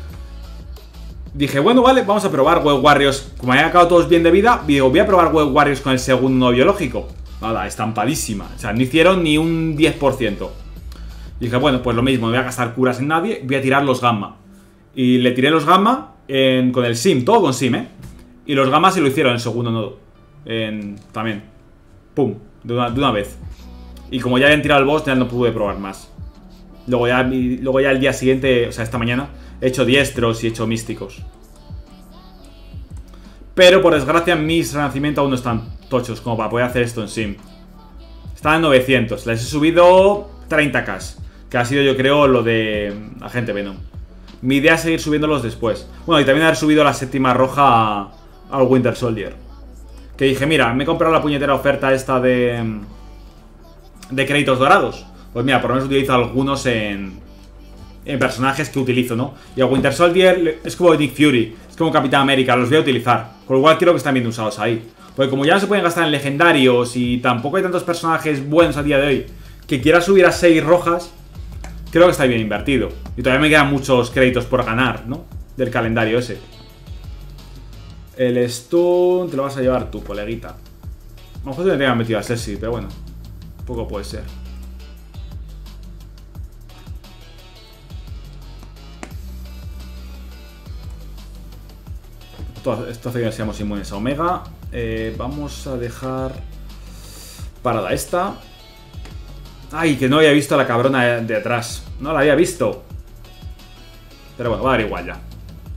Dije, bueno, vale, vamos a probar Web Warriors. Como habían acabado todos bien de vida, digo, voy a probar Web Warriors con el segundo nodo biológico. Nada, estampadísima. O sea, no hicieron ni un diez por ciento. Dije, bueno, pues lo mismo, no voy a gastar curas en nadie, voy a tirar los gamma. Y le tiré los gamma en, con el sim, todo con sim, ¿eh? Y los gamma se lo hicieron en el segundo nodo. En, también. Pum, de una, de una vez. Y como ya habían tirado el boss, ya no pude probar más. Luego ya, luego ya el día siguiente, o sea, esta mañana, he hecho diestros y he hecho místicos. Pero por desgracia mis renacimientos aún no están tochos como para poder hacer esto en sim. Están en novecientos. Les he subido treinta k. Que ha sido, yo creo, lo de Agente Venom. Mi idea es seguir subiéndolos después. Bueno, y también haber subido la séptima roja al Winter Soldier. Que dije, mira, me he comprado la puñetera oferta esta de... De créditos dorados. Pues mira, por lo menos utilizo algunos en... En personajes que utilizo, ¿no? Y a Winter Soldier es como Nick Fury, es como Capitán América, los voy a utilizar. Con lo cual creo que están bien usados ahí. Porque como ya no se pueden gastar en legendarios y tampoco hay tantos personajes buenos a día de hoy que quiera subir a seis rojas, creo que está bien invertido. Y todavía me quedan muchos créditos por ganar, ¿no? Del calendario ese. El stun te lo vas a llevar tú, coleguita. A lo mejor te tendría metido a Cersei, pero bueno, poco puede ser. Esto hace que seamos inmunes a Omega. eh, Vamos a dejar parada esta. Ay, que no había visto a la cabrona de, de atrás. No la había visto. Pero bueno, va a dar igual ya.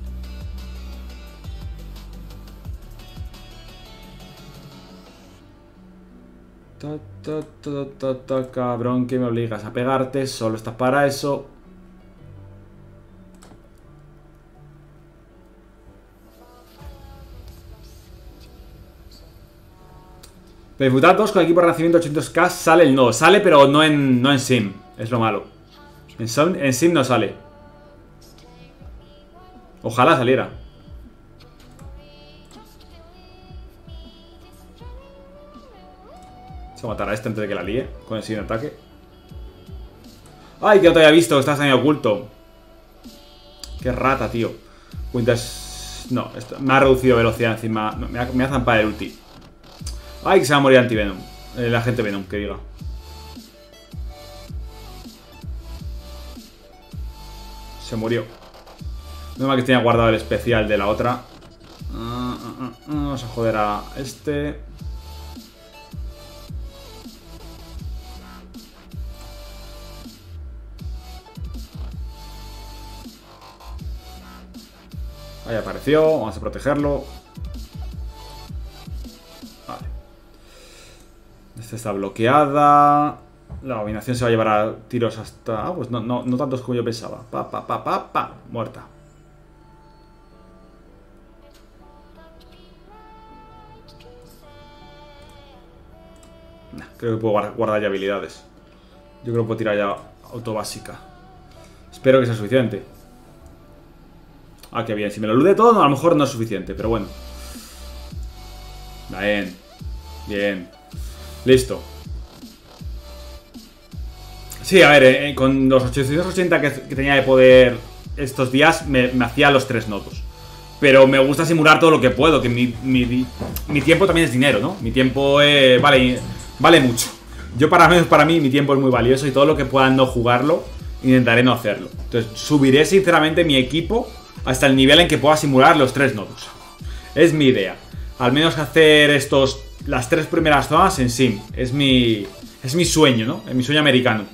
Ta, ta, ta, ta, ta, cabrón, que me obligas a pegarte. Solo estás para eso. Permutados con equipo de renacimiento ochocientos k sale el nodo. Sale, pero no en, no en sim. Es lo malo. En sim, en sim no sale. Ojalá saliera. Vamos a matar a este antes de que la líe con el siguiente ataque. Ay, que no te había visto, que estás ahí oculto. Qué rata, tío. Winters... No, esto... me ha reducido velocidad encima. Me ha, me ha zampado el ulti. Ay, que se va a morir Anti-Venom. El agente Venom, que diga. Se murió. No más que tenía guardado el especial de la otra. Uh, uh, uh, uh, vamos a joder a este. Ahí apareció. Vamos a protegerlo. Vale. Esta está bloqueada. La abominación se va a llevar a tiros hasta... Ah, pues no, no, no tantos como yo pensaba. Pa, pa, pa, pa, pa. Muerta. Nah, creo que puedo guardar, guardar ya habilidades. Yo creo que puedo tirar ya auto básica. Espero que sea suficiente. Ah, qué bien. Si me lo elude todo, no, a lo mejor no es suficiente, pero bueno. Bien. Bien. Listo. Sí, a ver, eh, con los ochocientos ochenta que, que tenía de poder estos días, me, me hacía los tres nodos. Pero me gusta simular todo lo que puedo, que mi, mi, mi tiempo también es dinero, ¿no? Mi tiempo eh, vale, vale mucho. Yo, para menos para mí, mi tiempo es muy valioso y todo lo que pueda no jugarlo, intentaré no hacerlo. Entonces, subiré sinceramente mi equipo hasta el nivel en que pueda simular los tres nodos. Es mi idea. Al menos hacer estos, las tres primeras zonas en sim. Es mi, es mi sueño, ¿no? Es mi sueño americano.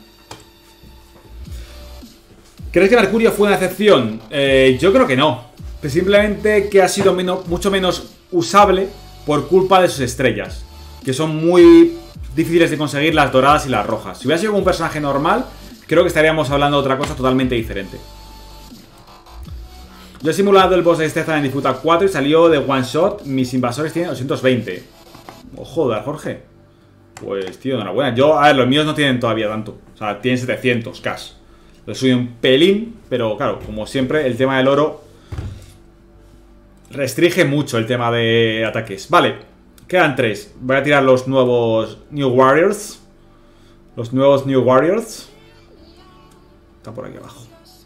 ¿Crees que Mercurio fue una excepción? Eh, yo creo que no. Pues simplemente que ha sido menos, mucho menos usable por culpa de sus estrellas, que son muy difíciles de conseguir, las doradas y las rojas. Si hubiera sido un personaje normal, creo que estaríamos hablando de otra cosa totalmente diferente. Yo he simulado el boss de Stefan en Disputa cuatro y salió de one shot. Mis invasores tienen doscientos veinte. Oh, joder, Jorge. Pues, tío, enhorabuena. Yo, a ver, los míos no tienen todavía tanto. O sea, tienen setecientos cash. Lo subí un pelín, pero claro, como siempre, el tema del oro restringe mucho el tema de ataques. Vale, quedan tres. Voy a tirar los nuevos New Warriors. Los nuevos New Warriors. Está por aquí abajo.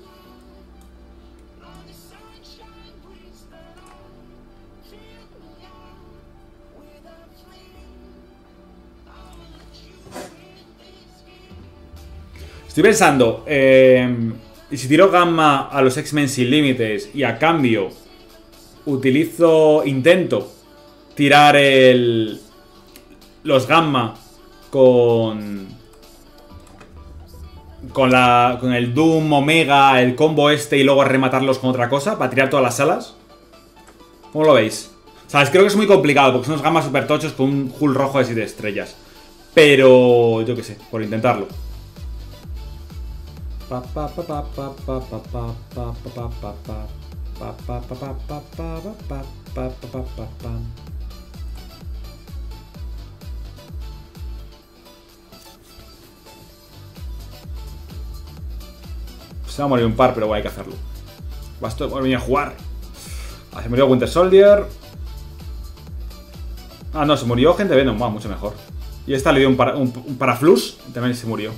Estoy pensando, eh, ¿y si tiro gamma a los X-Men sin límites y a cambio utilizo, intento tirar el, los gamma con, con, la, con el Doom, Omega, el combo este y luego rematarlos con otra cosa para tirar todas las salas? ¿Cómo lo veis? O sea, creo que es muy complicado porque son unos gammas super tochos con un Hulk rojo de siete estrellas. Pero yo qué sé, por intentarlo. Se va a morir un par, pero bueno, hay que hacerlo. Basta por venir a jugar. Ah, se murió Winter Soldier. Ah, no, se murió gente Venom. Va, mucho mejor. Y esta le dio un, para, un, un paraflus. También se murió.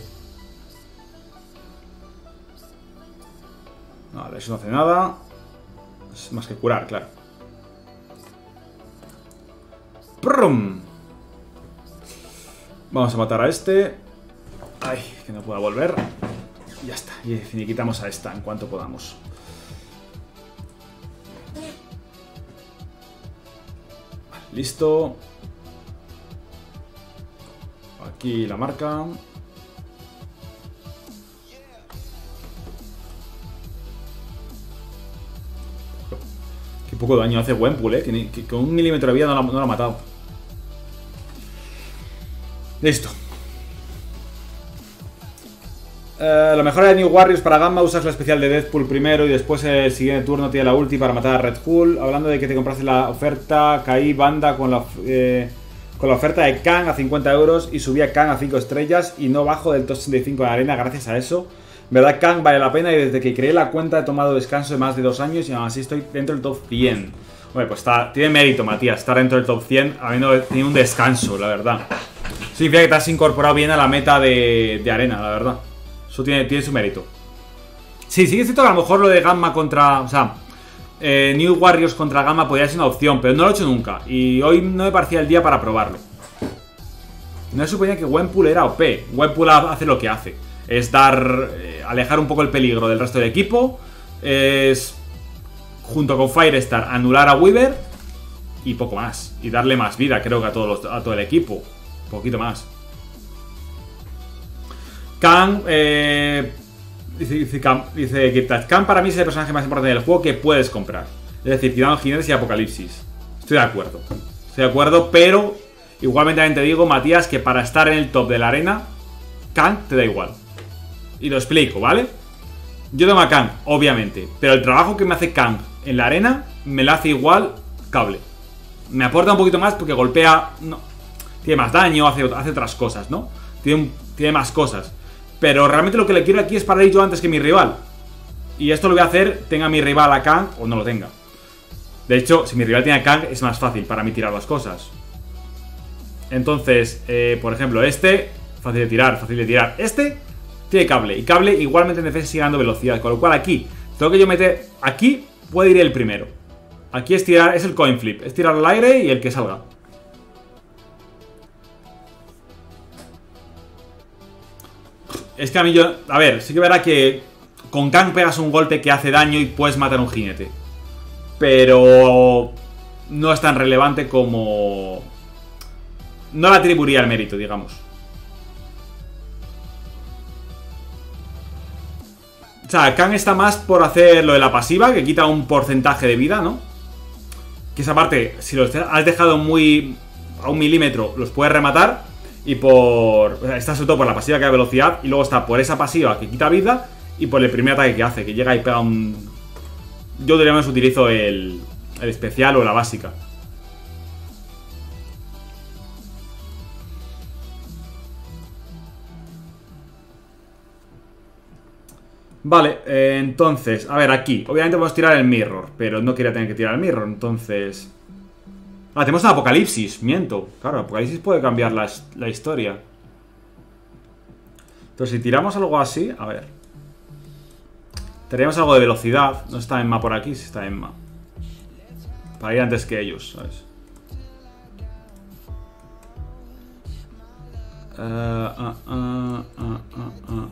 Vale, eso no hace nada. Es más que curar, claro. ¡Prum! Vamos a matar a este. Ay, que no pueda volver. Ya está. Y finiquitamos a esta en cuanto podamos. Vale, listo. Aquí la marca. Qué poco daño hace Gwenpool, eh. Que, que con un milímetro de vida no la, no la ha matado. Listo. Eh, lo mejor de New Warriors para Gamma, usas la especial de Deadpool primero y después el siguiente turno tiene la ulti para matar a Red Hulk. Hablando de que te compraste la oferta, caí banda con la, eh, con la oferta de Kang a cincuenta euros y subí a Kang a cinco estrellas y no bajo del top sesenta y cinco de arena gracias a eso. Verdad, Kang vale la pena y desde que creé la cuenta he tomado descanso de más de dos años y aún así estoy dentro del top cien. Bueno, pues está, tiene mérito, Matías, estar dentro del top cien habiendo tenido un descanso, la verdad. Significa que te has incorporado bien a la meta de, de arena, la verdad. Eso tiene, tiene su mérito. Sí, sí que es cierto que a lo mejor lo de Gamma contra... O sea, eh, New Warriors contra Gamma podría ser una opción, pero no lo he hecho nunca. Y hoy no me parecía el día para probarlo. No se suponía que Gwenpool era O P. Gwenpool hace lo que hace. Es dar... Eh, alejar un poco el peligro del resto del equipo. Es... junto con Firestar, anular a Weaver. Y poco más. Y darle más vida, creo que a, todos los, a todo el equipo. Un poquito más. Kang... Eh, dice, dice, dice que Kang para mí es el personaje más importante del juego que puedes comprar. Es decir, Tirano Jinetes y Apocalipsis. Estoy de acuerdo. Estoy de acuerdo, pero... igualmente también te digo, Matías, que para estar en el top de la arena, Kang te da igual. Y lo explico, ¿vale? Yo tengo a Kang, obviamente, pero el trabajo que me hace Kang en la arena me lo hace igual Cable. Me aporta un poquito más porque golpea... no, tiene más daño, hace, hace otras cosas, ¿no? Tiene, tiene más cosas. Pero realmente lo que le quiero aquí es parar yo antes que mi rival. Y esto lo voy a hacer, tenga mi rival a Kang o no lo tenga. De hecho, si mi rival tiene a Kang, es más fácil para mí tirar las cosas. Entonces, eh, por ejemplo, este, fácil de tirar, fácil de tirar. Este tiene Cable, y Cable igualmente en defensa sigue dando velocidad. Con lo cual aquí, tengo que yo meter, aquí puede ir el primero. Aquí es tirar, es el coin flip, es tirar al aire y el que salga. Es que a mí yo, a ver, sí que verá que con Kang pegas un golpe que hace daño y puedes matar a un jinete. Pero no es tan relevante como... no le atribuiría el mérito, digamos. O sea, Kang está más por hacer lo de la pasiva, que quita un porcentaje de vida, ¿no? Que esa parte, si los has dejado muy a un milímetro, los puedes rematar. Y por... o sea, está sobre todo por la pasiva que da velocidad. Y luego está por esa pasiva que quita vida. Y por el primer ataque que hace, que llega y pega un... yo diría más utilizo el, el especial o la básica. Vale, eh, entonces, a ver, aquí obviamente podemos tirar el mirror, pero no quería tener que tirar el mirror, entonces... ah, tenemos un Apocalipsis, miento. Claro, Apocalipsis puede cambiar la, la historia. Entonces si tiramos algo así, a ver, tendríamos algo de velocidad. No está Emma por aquí, sí está Emma. Para ir antes que ellos, ¿sabes? Uh, uh, uh, uh, uh, uh.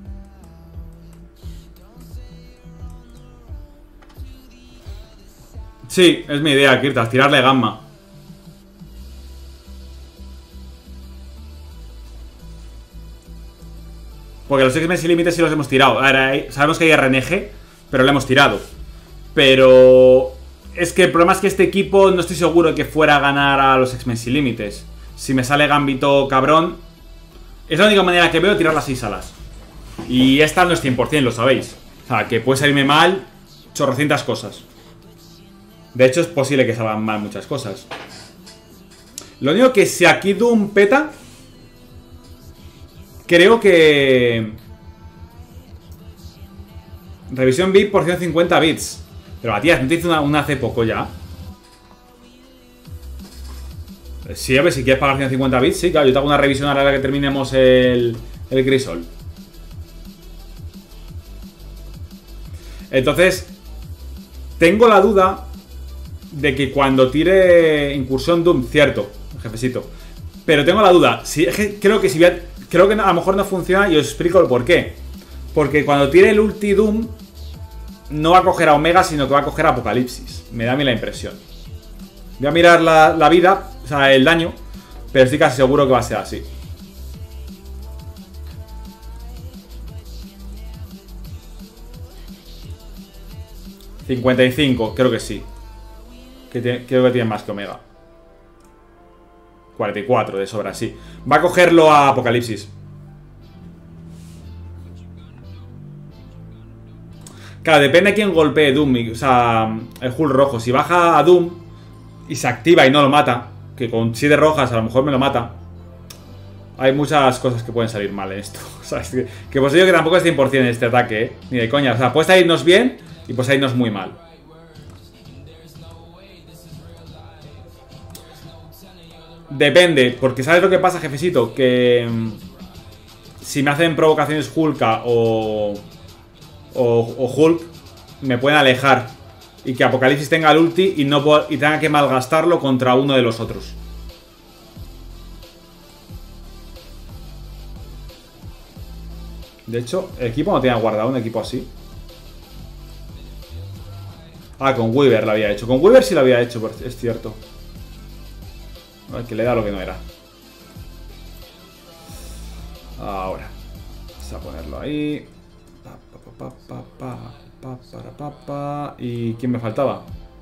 Sí, es mi idea, Kirtas, tirarle gamma. Porque los X-Men sin límites sí los hemos tirado. Ahora, sabemos que hay R N G, pero lo hemos tirado. Pero... es que el problema es que este equipo no estoy seguro de que fuera a ganar a los X-Men sin límites. Si me sale Gambito cabrón, es la única manera que veo de tirar las seis alas. Y esta no es cien por cien, lo sabéis. O sea, que puede salirme mal chorrocientas cosas. De hecho, es posible que salgan mal muchas cosas. Lo único que si aquí Doom peta, creo que... revisión bit por ciento cincuenta bits. Pero Matías, ¿no te hice una, una hace poco ya? Sí, a ver, si quieres pagar ciento cincuenta bits, sí, claro, yo te hago una revisión a la hora que terminemos el, el Grisol. Entonces, tengo la duda de que cuando tire Incursión Doom, cierto, jefecito, pero tengo la duda, si, creo que si voy a, creo que a lo mejor no funciona y os explico el por qué. Porque cuando tire el ulti Doom, no va a coger a Omega, sino que va a coger a Apocalipsis. Me da a mí la impresión. Voy a mirar la, la vida, o sea, el daño, pero estoy casi seguro que va a ser así. cincuenta y cinco, creo que sí. Que tiene, creo que tiene más que Omega. cuarenta y cuatro de sobra, sí. Va a cogerlo a Apocalipsis. Claro, depende de quién golpee Doom. O sea, el Hulk rojo. Si baja a Doom y se activa y no lo mata, que con siete rojas a lo mejor me lo mata, hay muchas cosas que pueden salir mal en esto. O sea, es que, que pues digo que tampoco es cien por cien este ataque, ¿eh? Ni de coña. O sea, puede salirnos bien y puede salirnos muy mal. Depende, porque ¿sabes lo que pasa, jefecito? Que mmm, si me hacen provocaciones Hulka o, o, o Hulk, me pueden alejar. Y que Apocalipsis tenga el ulti y, no y tenga que malgastarlo contra uno de los otros. De hecho, el equipo no tenía guardado un equipo así. Ah, con Weaver lo había hecho. Con Weaver sí lo había hecho, es cierto. A ver, que le da lo que no era. Ahora. Vamos a ponerlo ahí. Pa, pa, pa, pa, pa, pa, pa, pa, pa. ¿Y quién me faltaba?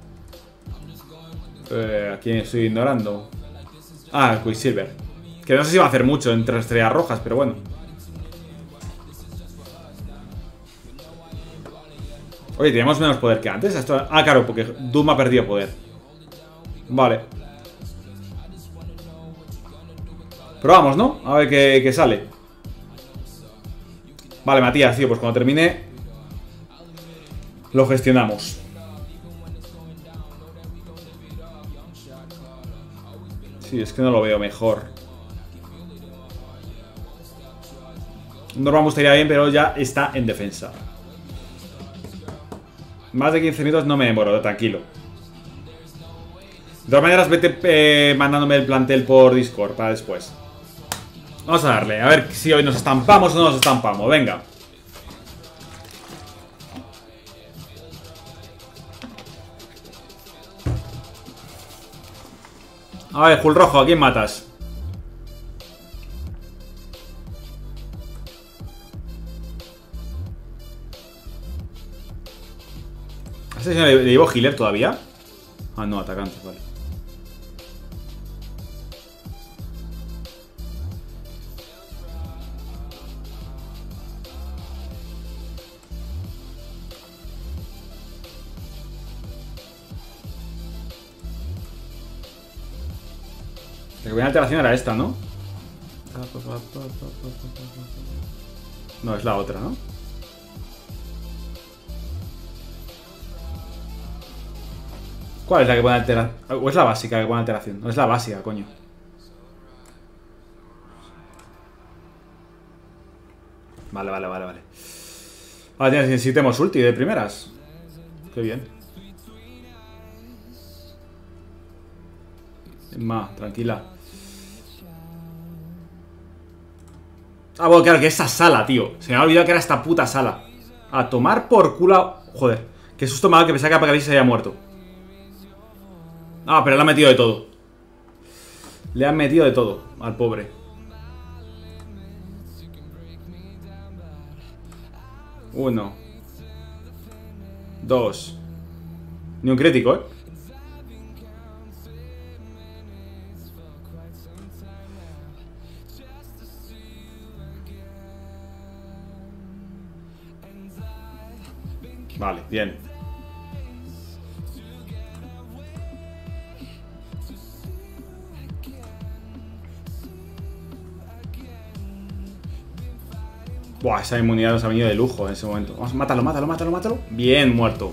Eh, ¿A quién estoy ignorando? Ah, Quicksilver. Que no sé si va a hacer mucho entre estrellas rojas, pero bueno. Oye, tenemos menos poder que antes. Esto... Ah, claro, porque Doom ha perdido poder. Vale. Probamos, ¿no? A ver qué, qué sale. Vale, Matías, tío, pues cuando termine lo gestionamos. Sí, es que no lo veo mejor. Norma me gustaría bien, pero ya está en defensa. Más de quince minutos no me demoro, tranquilo. De todas maneras, vete eh, mandándome el plantel por Discord para después. Vamos a darle, a ver si hoy nos estampamos o no nos estampamos, venga. A ver, Hulk Rojo, ¿a quién matas? ¿A ese señor le llevo healer todavía? Ah, no, atacante, vale. La primera alteración era esta, ¿no? No, es la otra, ¿no? ¿Cuál es la que pone alteración? ¿O es la básica que pone alteración? No, es la básica, coño. Vale, vale, vale, vale. Vale, necesitemos ulti de primeras. Qué bien. Ma, tranquila. Ah, bueno, claro, que esa sala, tío. Se me ha olvidado que era esta puta sala. A tomar por culo. Joder, qué susto me ha dado que pensaba que Apocalipsis se había muerto. Ah, pero le han metido de todo. Le han metido de todo al pobre. Uno. Dos. Ni un crítico, ¿eh? Vale, bien. Buah, esa inmunidad nos ha venido de lujo en ese momento. Vamos, mátalo, mátalo, mátalo, mátalo. Bien, muerto.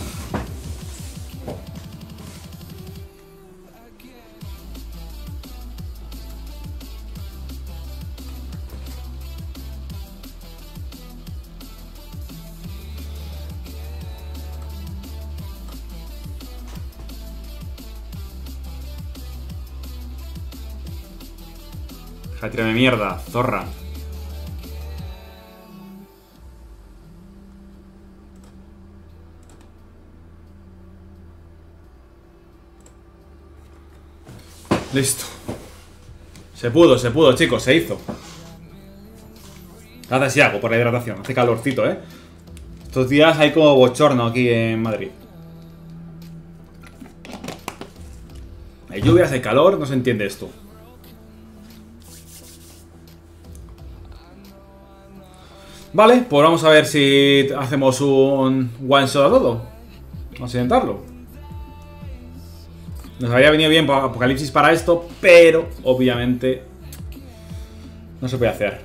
Deja de tirarme mierda, zorra. Listo. Se pudo, se pudo, chicos, se hizo. Gracias, Iago, por la hidratación. Hace calorcito, ¿eh? Estos días hay como bochorno aquí en Madrid. Hay lluvias, hay calor, no se entiende esto. Vale, pues vamos a ver si hacemos un one shot a todo. Vamos a intentarlo. Nos habría venido bien Apocalipsis para esto, pero obviamente no se puede hacer.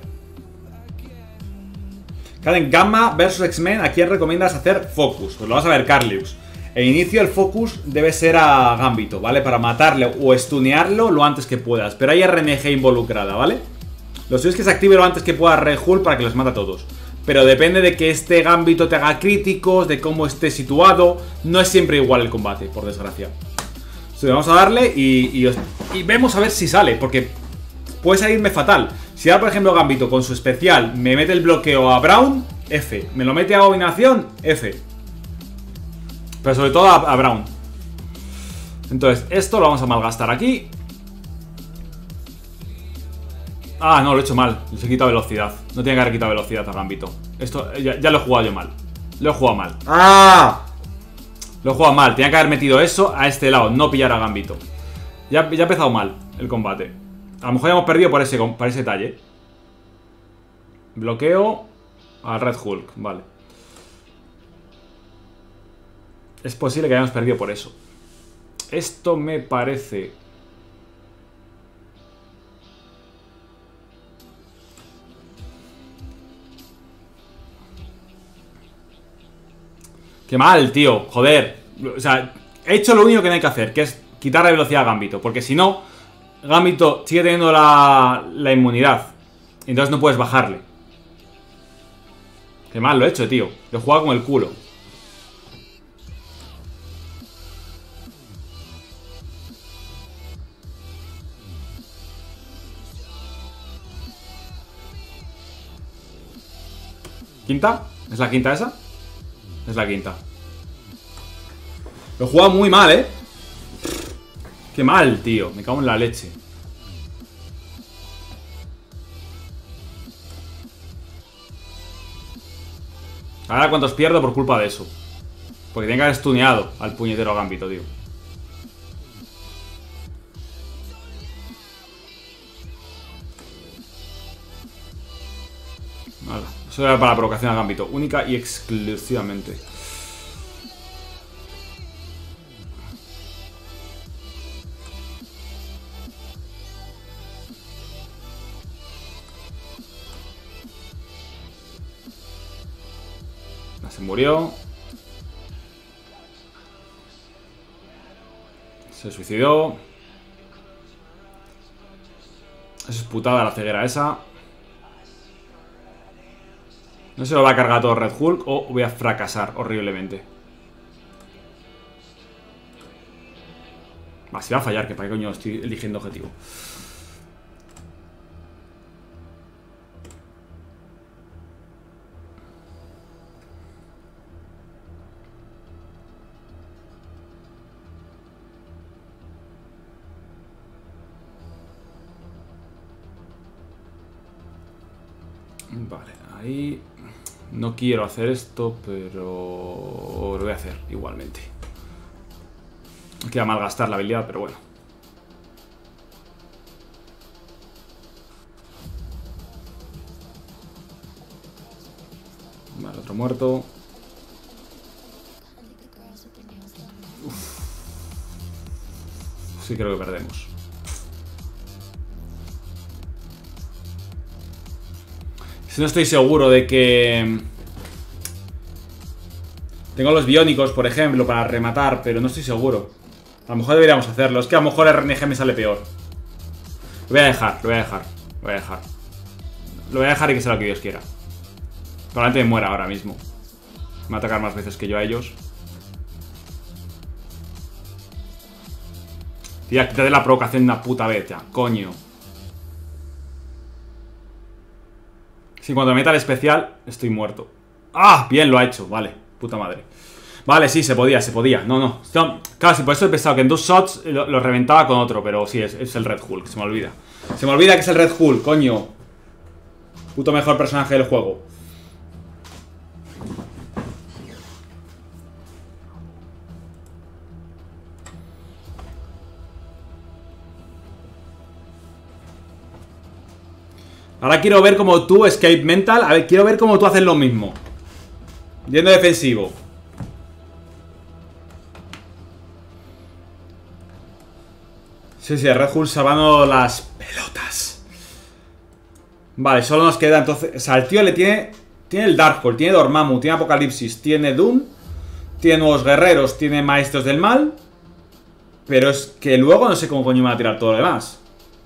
En Gamma versus X-Men, ¿a quién recomiendas hacer focus? Pues lo vas a ver, Carlius. El inicio del focus debe ser a Gambito, ¿vale? Para matarle o stunearlo lo antes que puedas. Pero hay R N G involucrada, ¿vale? Lo suyo es que se active lo antes que pueda Red Hulk para que los mate a todos. Pero depende de que este Gambito te haga críticos, de cómo esté situado. No es siempre igual el combate, por desgracia. Entonces vamos a darle y, y, os, y vemos a ver si sale, porque puede salirme fatal. Si ahora, por ejemplo, Gambito con su especial me mete el bloqueo a Braum, F. Me lo mete a Abominación, F. Pero sobre todo a, a Braum. Entonces, esto lo vamos a malgastar aquí. Ah, no, lo he hecho mal. Les he quitado velocidad. No tiene que haber quitado velocidad a Gambito. Esto ya, ya lo he jugado yo mal. Lo he jugado mal. ¡Ah! Lo he jugado mal. Tenía que haber metido eso a este lado. No pillar a Gambito. Ya, ya ha empezado mal el combate. A lo mejor ya hemos perdido por ese, por ese detalle. Bloqueo al Red Hulk. Vale. Es posible que hayamos perdido por eso. Esto me parece... Qué mal, tío. Joder. O sea, he hecho lo único que no hay que hacer, que es quitar la velocidad a Gambito. Porque si no, Gambito sigue teniendo la, la inmunidad. Entonces no puedes bajarle. Qué mal lo he hecho, tío. Lo he jugado con el culo. ¿Quinta? ¿Es la quinta esa? Es la quinta. Lo he jugado muy mal, ¿eh? Qué mal, tío. Me cago en la leche. Ahora cuántos pierdo por culpa de eso. Porque tiene que haber stuneado al puñetero Gambito, tío. Vale. Eso era para la provocación a Gambito. Única y exclusivamente. Se murió. Se suicidó. Eso es putada la ceguera esa. No se lo va a cargar todo Red Hulk o voy a fracasar horriblemente. Va, si va a fallar, que para qué coño estoy eligiendo objetivo. Vale, ahí... No quiero hacer esto, pero lo voy a hacer igualmente. No quiero malgastar la habilidad, pero bueno. Vale, otro muerto. Uf. Sí, creo que perdemos. No estoy seguro de que... Tengo los biónicos, por ejemplo, para rematar, pero no estoy seguro. A lo mejor deberíamos hacerlo. Es que a lo mejor el R N G me sale peor. Lo voy a dejar, lo voy a dejar. Lo voy a dejar. Lo voy a dejar y que sea lo que Dios quiera. Probablemente me muera ahora mismo. Me va a atacar más veces que yo a ellos. Tía, quítate la provocación una puta vez ya, coño. Si cuando me meta el especial, estoy muerto. ¡Ah! Bien, lo ha hecho. Vale, puta madre. Vale, sí, se podía, se podía. No, no. Claro, sí, por eso he pensado que en dos shots lo, lo reventaba con otro. Pero sí, es, es el Red Hulk, se me olvida. Se me olvida que es el Red Hulk, coño. Puto mejor personaje del juego. Ahora quiero ver cómo tú, Escape Mental. A ver, quiero ver cómo tú haces lo mismo. Yendo defensivo. Sí, sí, Red Hulk salvando las pelotas. Vale, solo nos queda entonces... O sea, el tío le tiene... Tiene el Darkhold, tiene Dormammu, tiene Apocalipsis, tiene Doom, tiene nuevos guerreros, tiene maestros del mal. Pero es que luego no sé cómo coño me va a tirar todo lo demás.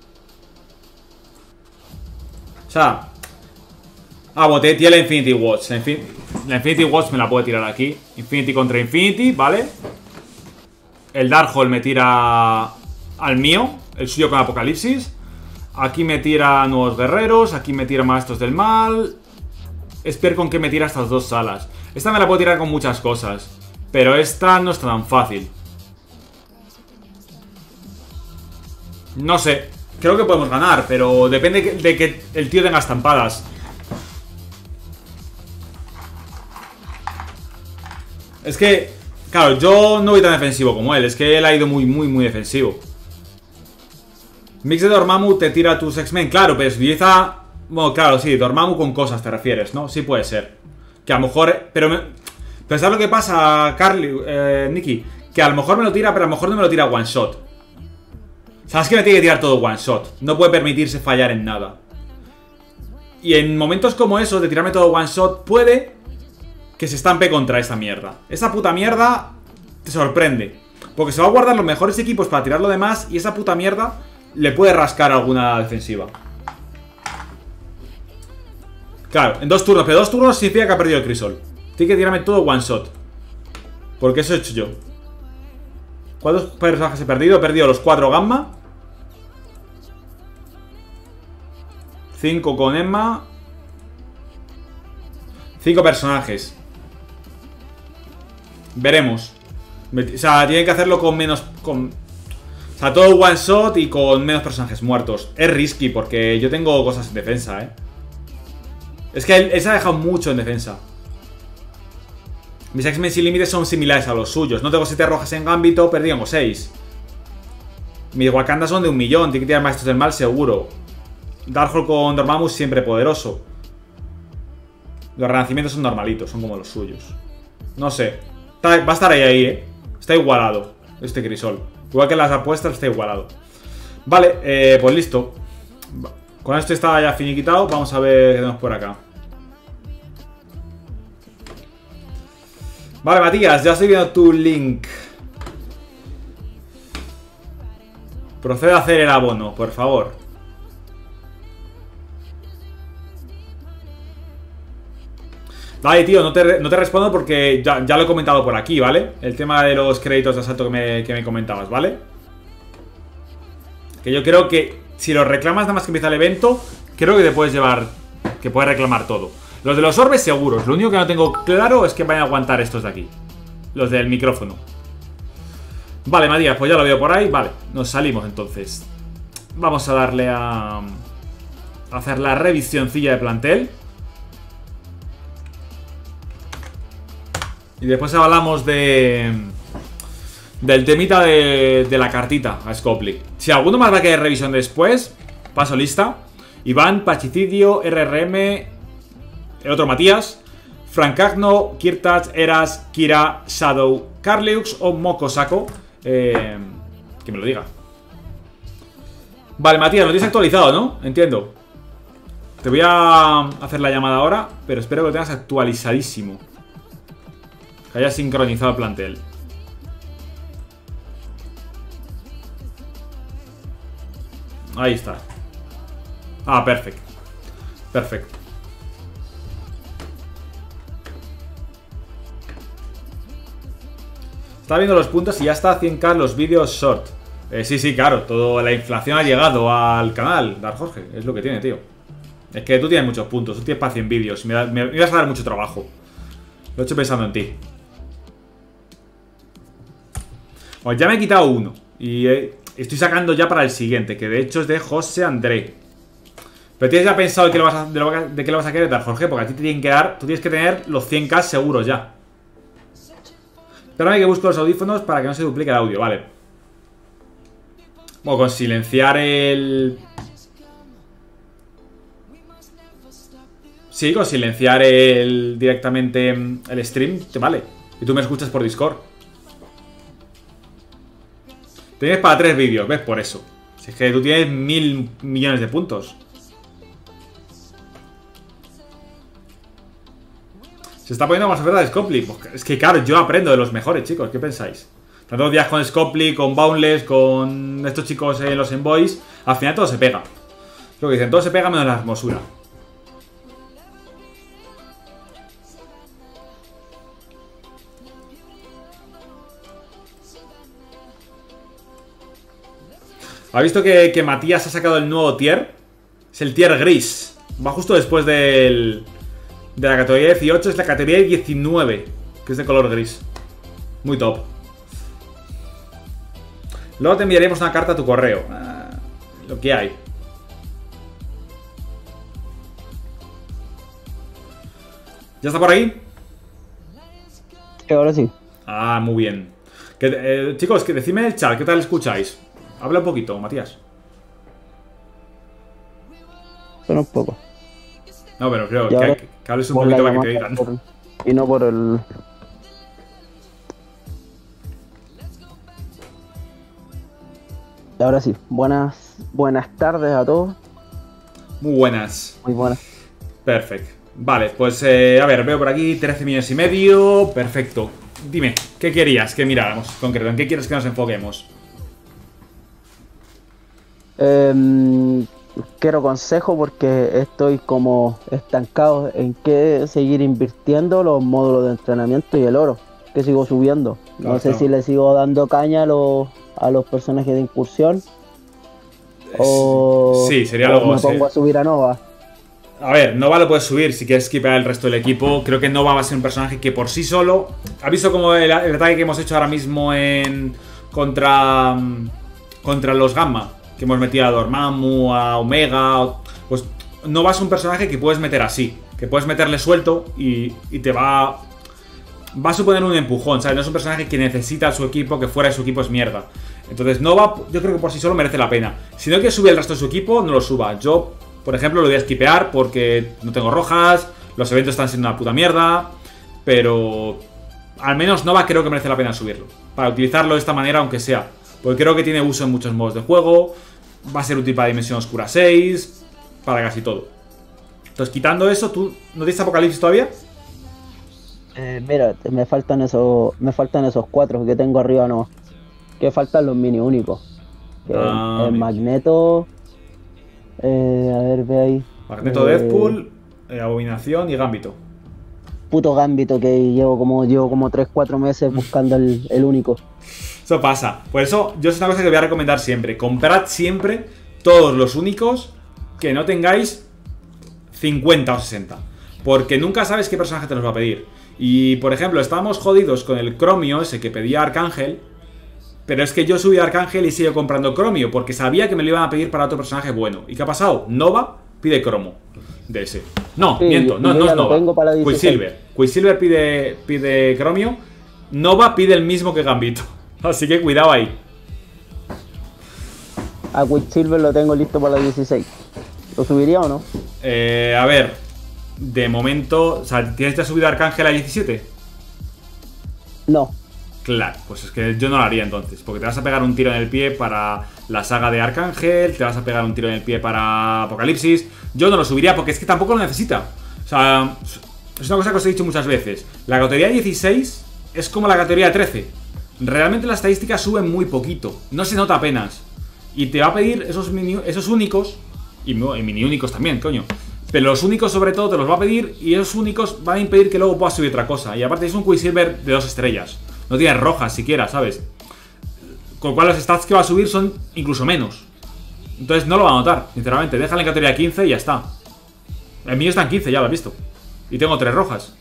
O sea... Ah, bueno, tiene la Infinity Watch. La, Infin la Infinity Watch me la puede tirar aquí. Infinity contra Infinity, ¿vale? El Darkhold me tira al mío, el suyo con Apocalipsis. Aquí me tira nuevos guerreros. Aquí me tira maestros del mal. Esper con que me tira estas dos salas. Esta me la puedo tirar con muchas cosas, pero esta no está tan fácil. No sé. Creo que podemos ganar, pero depende de que el tío tenga estampadas. Es que, claro, yo no voy tan defensivo como él. Es que él ha ido muy, muy, muy defensivo. Mix de Dormammu te tira a tus X-Men. Claro, pero si utiliza... Bueno, claro, sí, Dormammu con cosas te refieres, ¿no? Sí puede ser. Que a lo mejor... Pero me... Pensad lo que pasa, Carly, eh, Nikki. Que a lo mejor me lo tira, pero a lo mejor no me lo tira one shot. Sabes que me tiene que tirar todo one shot. No puede permitirse fallar en nada. Y en momentos como esos de tirarme todo one shot, puede que se estampe contra esta mierda. Esa puta mierda te sorprende. Porque se va a guardar los mejores equipos para tirar lo demás. Y esa puta mierda le puede rascar alguna defensiva. Claro, en dos turnos. Pero dos turnos significa que ha perdido el crisol. Tiene que tirarme todo one shot. Porque eso he hecho yo. ¿Cuántos personajes he perdido? He perdido los cuatro Gamma. cinco con Emma. cinco personajes. Veremos. O sea, tienen que hacerlo con menos... Con... O sea, todo one shot y con menos personajes muertos. Es risky porque yo tengo cosas en defensa, eh. Es que él, él se ha dejado mucho en defensa. Mis X-Men sin límites son similares a los suyos. No tengo siete rojas en Gambito, perdíamos seis. Mis Wakanda son de un millón. Tiene que tirar maestros del mal seguro. Darkhold con Dormammu siempre poderoso. Los renacimientos son normalitos, son como los suyos. No sé. Está, va a estar ahí, ahí, eh. Está igualado este crisol. Igual que las apuestas está igualado. Vale, eh, pues listo. Con esto está ya finiquitado. Vamos a ver qué tenemos por acá. Vale, Matías, ya estoy viendo tu link. Procede a hacer el abono, por favor. Vale, tío, no te, no te respondo porque ya, ya lo he comentado por aquí, ¿vale? El tema de los créditos de asalto que me, que me comentabas, ¿vale? Que yo creo que si los reclamas nada más que empieza el evento, creo que te puedes llevar, que puedes reclamar todo. Los de los orbes seguros. Lo único que no tengo claro es que vayan a aguantar estos de aquí. Los del micrófono. Vale, Matías, pues ya lo veo por ahí. Vale, nos salimos entonces. Vamos a darle a... a hacer la revisioncilla de plantel. Y después hablamos de... del temita de, de la cartita a Scopely. Si alguno más va a querer revisión después, paso lista. Iván, Pachicidio, R R M, el otro Matías, Francagno, Kirtach, Eras, Kira, Shadow, Carleux o Mokosako. Eh, que me lo diga. Vale, Matías, lo tienes actualizado, ¿no? Entiendo. Te voy a hacer la llamada ahora, pero espero que lo tengas actualizadísimo. Que haya sincronizado el plantel. Ahí está. Ah, perfecto. Perfecto. Está viendo los puntos y ya está a cien k los vídeos short. Eh, sí, sí, claro. Toda la inflación ha llegado al canal, Dark Jorge. Es lo que tiene, tío. Es que tú tienes muchos puntos. Tú tienes para cien vídeos. Me, me, me ibas a dar mucho trabajo. Lo he hecho pensando en ti. Pues ya me he quitado uno. Y eh, estoy sacando ya para el siguiente, que de hecho es de José André. Pero tienes ya pensado de qué, lo vas a, de, lo, de qué lo vas a querer dar, Jorge, porque a ti te tienen que dar. Tú tienes que tener los cien k seguros ya. Espérame que busco los audífonos para que no se duplique el audio, vale. Bueno, con silenciar el... Sí, con silenciar el directamente el stream, te vale. Y tú me escuchas por Discord. Tienes para tres vídeos, ¿ves? Por eso. Si es que tú tienes mil millones de puntos. Se está poniendo más oferta de Scopely. Pues es que claro, yo aprendo de los mejores, chicos. ¿Qué pensáis? Tantos días con Scopely, con Boundless, con estos chicos en los Envoys. Al final todo se pega. Lo que dicen, todo se pega menos la hermosura. ¿Ha visto que, que Matías ha sacado el nuevo tier? Es el tier gris. Va justo después del, de la categoría dieciocho. Es la categoría diecinueve, que es de color gris. Muy top. Luego te enviaremos una carta a tu correo. Ah, lo que hay. ¿Ya está por ahí? Sí, ahora sí. Ah, muy bien. Que, eh, chicos, que decidme en el chat, ¿qué tal escucháis? Habla un poquito, Matías. Pero un poco. No, pero creo Y que, ahora, que, que hables un por la poquito para que te llamada oigan. por- y no por el... Y ahora sí, buenas, buenas tardes a todos. Muy buenas. Muy buenas. Perfecto. Vale, pues eh, a ver, veo por aquí trece millones y medio. Perfecto. Dime, ¿qué querías que miráramos concreto? ¿En qué quieres que nos enfoquemos? Em, quiero consejo porque estoy como estancado en qué seguir invirtiendo los módulos de entrenamiento y el oro, que sigo subiendo. No Claro, sé claro. si le sigo dando caña a los, a los personajes de incursión o, Sí, sería o algo me así. pongo a subir a Nova. A ver, Nova lo puedes subir si quieres skipear el resto del equipo. Creo que Nova va a ser un personaje que por sí solo... ¿Has visto como el, el ataque que hemos hecho ahora mismo en contra mm, contra los Gamma? Que hemos metido a Dormammu, a Omega... Pues Nova es un personaje que puedes meter así. Que puedes meterle suelto y, y te va... Va a suponer un empujón, ¿sabes? No es un personaje que necesita a su equipo, que fuera de su equipo es mierda. Entonces Nova, yo creo que por sí solo merece la pena. Si no quieres subir el resto de su equipo, no lo suba. Yo... Por ejemplo, lo voy a skipear porque no tengo rojas, los eventos están siendo una puta mierda, pero al menos Nova creo que merece la pena subirlo, para utilizarlo de esta manera aunque sea, porque creo que tiene uso en muchos modos de juego, va a ser útil para Dimensión Oscura seis, para casi todo. Entonces, quitando eso, ¿tú no tienes Apocalipsis todavía? Eh, mira, me faltan esos, me faltan esos cuatro que tengo arriba, no. Que faltan los mini únicos. Que Ah, el mira. Magneto. Eh, a ver, ve ahí. Magneto, Eh, Deadpool, eh, Abominación y Gambito. Puto Gambito que llevo como llevo como tres cuatro meses buscando el, el único. Eso pasa. Por eso, yo es una cosa que voy a recomendar siempre. Comprad siempre todos los únicos que no tengáis cincuenta o sesenta. Porque nunca sabes qué personaje te los va a pedir. Y, por ejemplo, estábamos jodidos con el Cromio, ese que pedía Arcángel. Pero es que yo subí a Arcángel y sigo comprando Cromio, porque sabía que me lo iban a pedir para otro personaje bueno. ¿Y qué ha pasado? Nova pide Cromo de ese. No, Sí, miento, no, yo no ya es lo Nova. tengo para dieciséis. Quicksilver. Quicksilver pide, pide Cromio. Nova pide el mismo que Gambito. Así que cuidado ahí. A Quicksilver lo tengo listo para la dieciséis. ¿Lo subiría o no? Eh, a ver, de momento, o sea, ¿tienes ya subido Arcángel a diecisiete? No. Claro, pues es que yo no lo haría entonces, porque te vas a pegar un tiro en el pie para la saga de Arcángel, te vas a pegar un tiro en el pie para Apocalipsis. Yo no lo subiría porque es que tampoco lo necesita. O sea, es una cosa que os he dicho muchas veces. La categoría dieciséis es como la categoría trece. Realmente las estadísticas suben muy poquito, no se nota apenas. Y te va a pedir esos, mini, esos únicos, y, y mini únicos también, coño. Pero los únicos sobre todo te los va a pedir y esos únicos van a impedir que luego puedas subir otra cosa. Y aparte es un Quicksilver de dos estrellas. No tienes rojas siquiera, ¿sabes? Con lo cual los stats que va a subir son incluso menos. Entonces no lo va a notar, sinceramente. Déjale en categoría quince y ya está. El mío está en quince, ya lo has visto. Y tengo tres rojas.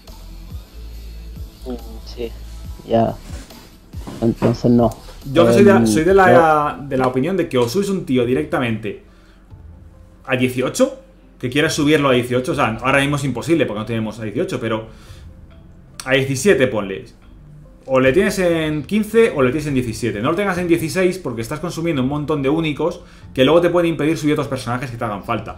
Sí. Ya. Entonces no. Yo que soy de, Em, soy de la, de la opinión de que o subes un tío directamente a dieciocho, que quieras subirlo a dieciocho. O sea, ahora mismo es imposible porque no tenemos a dieciocho, pero a diecisiete ponle. O le tienes en quince o le tienes en diecisiete. No lo tengas en dieciséis porque estás consumiendo un montón de únicos que luego te pueden impedir subir otros personajes que te hagan falta.